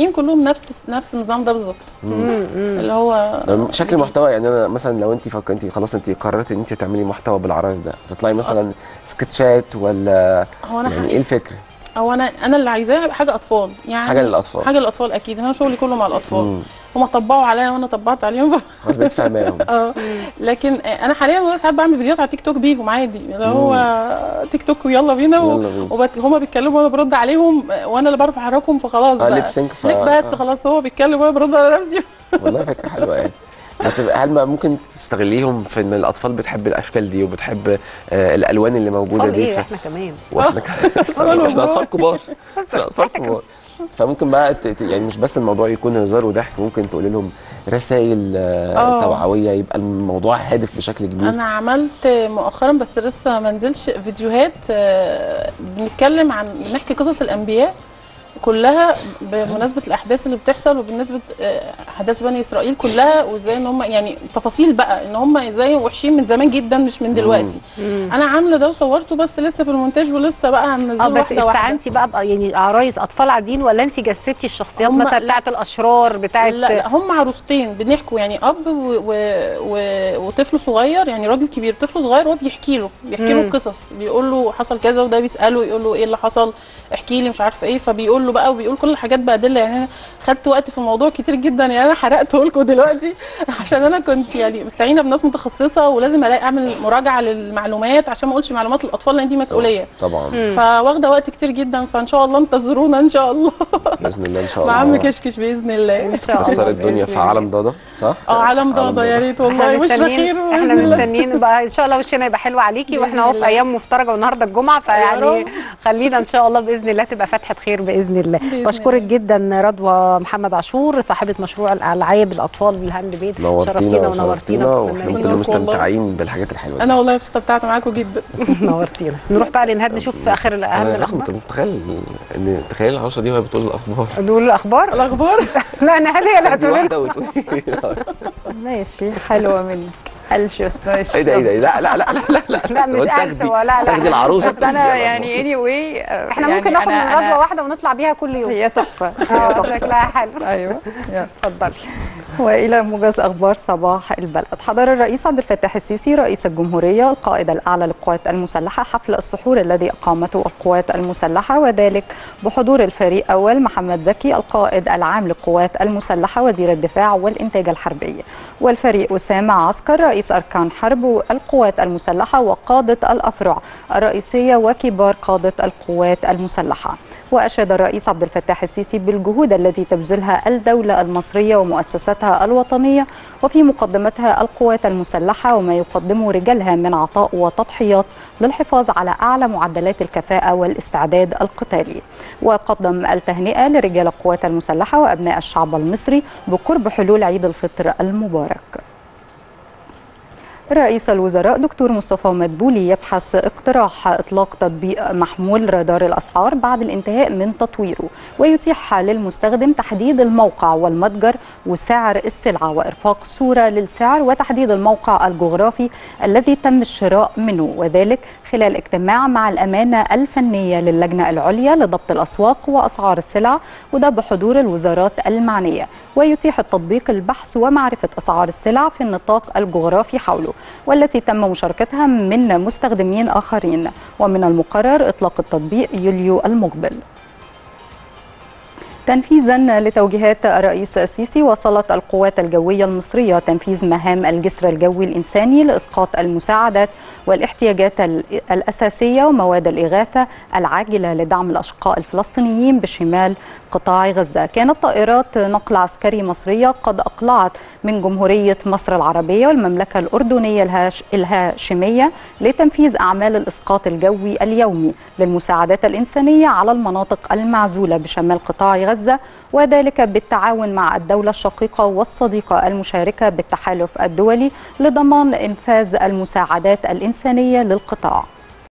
الباقيين كلهم نفس نفس النظام ده بالظبط، اللي هو شكل محتوى. يعني انا مثلا لو انت فكرتي خلاص انت قررتي ان انت تعملي محتوى بالعرايس ده، تطلعي مثلا سكتشات ولا هو أنا يعني ايه الفكره؟ هو انا انا اللي عايزاها حاجه اطفال، يعني حاجه للاطفال، حاجه للاطفال اكيد. انا شغلي كله مع الاطفال، هم طبقوا عليا وانا طبقت عليهم خلاص بقيت فاهماهم. اه لكن انا حاليا ساعات بعمل فيديوهات على تيك توك بيهم عادي، اللي هو تيك توك ويلا بينا وهم بيتكلموا وانا برد عليهم وانا اللي بعرف احركهم، فخلاص اه بقى ليب سينك ف... بس آه. خلاص هو بيتكلم وانا برد على نفسي. والله فكره حلوه يعني. بس هل ما ممكن تستغليهم في ان الاطفال بتحب الاشكال دي وبتحب آه الالوان اللي موجوده دي؟ ايه احنا كمان واحنا كمان احنا اطفال كبار، اطفال كبار. فممكن بقى يعني مش بس الموضوع يكون هزار وضحك، ممكن تقولي لهم رسائل آه توعويه، يبقى الموضوع هادف بشكل كبير. انا عملت مؤخرا بس لسه ما نزلش فيديوهات آه بنتكلم عن بنحكي قصص الانبياء كلها بمناسبه الاحداث اللي بتحصل وبالنسبه احداث بني اسرائيل كلها، وازاي ان هم يعني تفاصيل بقى ان هم ازاي وحشين من زمان جدا مش من دلوقتي. مم. انا عامله ده وصورته بس لسه في المونتاج ولسه بقى هننزله واحده واحده. بس استعنتي بقى, بقى يعني عرايس اطفال عاديين ولا انت جسدتي الشخصيات مثلا بتاعه الاشرار بتاعه؟ لا لا هم عروستين بنحكوا، يعني اب و... و... و... وطفل صغير، يعني راجل كبير طفل صغير وهو بيحكي له بيحكي له قصص، بيقول له حصل كذا وده بيساله يقول له ايه اللي حصل، احكي لي مش عارفه ايه، فبيقول له بقى وبيقول كل الحاجات بادله. يعني انا خدت وقت في الموضوع كتير جدا، يعني انا حرقته لكم دلوقتي عشان انا كنت يعني مستعينه بناس متخصصه ولازم الاقي اعمل مراجعه للمعلومات عشان ما اقولش معلومات للاطفال لان دي مسؤوليه طبعا. فواخده وقت كتير جدا، فان شاء الله انتظرونا ان شاء الله باذن الله ان شاء الله مع عم كشكش باذن الله ان شاء الله. كسر الدنيا في عالم ضاضه صح؟ اه عالم ضاضه يا ريت والله وش خير. احنا مستنيين بقى ان شاء الله وشنا يبقى حلو عليكي، واحنا اهو في ايام مفترجه والنهارده الجمعه، فيعني خلينا ان شاء الله باذن الله تبقى فتحه خير باذن الله. بشكرك جدا رضوى محمد عاشور صاحبه مشروع الالعاب الاطفال بالهاند بيد، شرفتينا ونورتينا واحنا كنا مستمتعين بالحاجات الحلوه دي. انا والله استمتعت معاكم جدا. نورتينا. نروح بقى لنهاد نشوف في اخر اهم الاخبار. انت متخيل ان تخيل العروسه دي وهي بتقول الاخبار؟ نقول الاخبار الاخبار لا نهاد هي اللي هتقول ماشي حلوه منك. قلش بس ماشي. ايه ده ايه ده لا لا لا لا لا لا مش قلش ولا لا تاخدي العروسه. بس انا يعني اني واي احنا ممكن ناخد من رضوى واحده ونطلع بيها كل يوم. هي تحفه اه شكلها حلو. ايوه اتفضلي. والى موجز اخبار صباح البلد. حضر الرئيس عبد الفتاح السيسي رئيس الجمهوريه القائد الاعلى للقوات المسلحه حفل السحور الذي اقامته القوات المسلحه، وذلك بحضور الفريق اول محمد زكي القائد العام للقوات المسلحه وزير الدفاع والانتاج الحربي، والفريق اسامه عسكر رئيس اركان حرب القوات المسلحه وقاده الافرع الرئيسيه وكبار قاده القوات المسلحه. وأشاد الرئيس عبد الفتاح السيسي بالجهود التي تبذلها الدولة المصرية ومؤسساتها الوطنية وفي مقدمتها القوات المسلحة وما يقدمه رجالها من عطاء وتضحيات للحفاظ على أعلى معدلات الكفاءة والاستعداد القتالي. وقدم التهنئة لرجال القوات المسلحة وأبناء الشعب المصري بقرب حلول عيد الفطر المبارك. رئيس الوزراء دكتور مصطفى مدبولي يبحث اقتراح إطلاق تطبيق محمول رادار الأسعار بعد الانتهاء من تطويره، ويتيح للمستخدم تحديد الموقع والمتجر وسعر السلعة وإرفاق صورة للسعر وتحديد الموقع الجغرافي الذي تم الشراء منه، وذلك خلال اجتماع مع الأمانة الفنية للجنة العليا لضبط الأسواق وأسعار السلع، وده بحضور الوزارات المعنية. ويتيح التطبيق البحث ومعرفة أسعار السلع في النطاق الجغرافي حوله، والتي تم مشاركتها من مستخدمين آخرين، ومن المقرر إطلاق التطبيق يوليو المقبل. تنفيذا لتوجيهات الرئيس السيسي، وصلت القوات الجوية المصرية تنفيذ مهام الجسر الجوي الإنساني لإسقاط المساعدات والاحتياجات الأساسية ومواد الإغاثة العاجلة لدعم الأشقاء الفلسطينيين بشمال قطاع غزة. كانت طائرات نقل عسكري مصرية قد أقلعت من جمهورية مصر العربية والمملكة الأردنية الهاشمية لتنفيذ أعمال الإسقاط الجوي اليومي للمساعدات الإنسانية على المناطق المعزولة بشمال قطاع غزة، وذلك بالتعاون مع الدولة الشقيقة والصديقة المشاركة بالتحالف الدولي لضمان إنفاذ المساعدات الإنسانية للقطاع.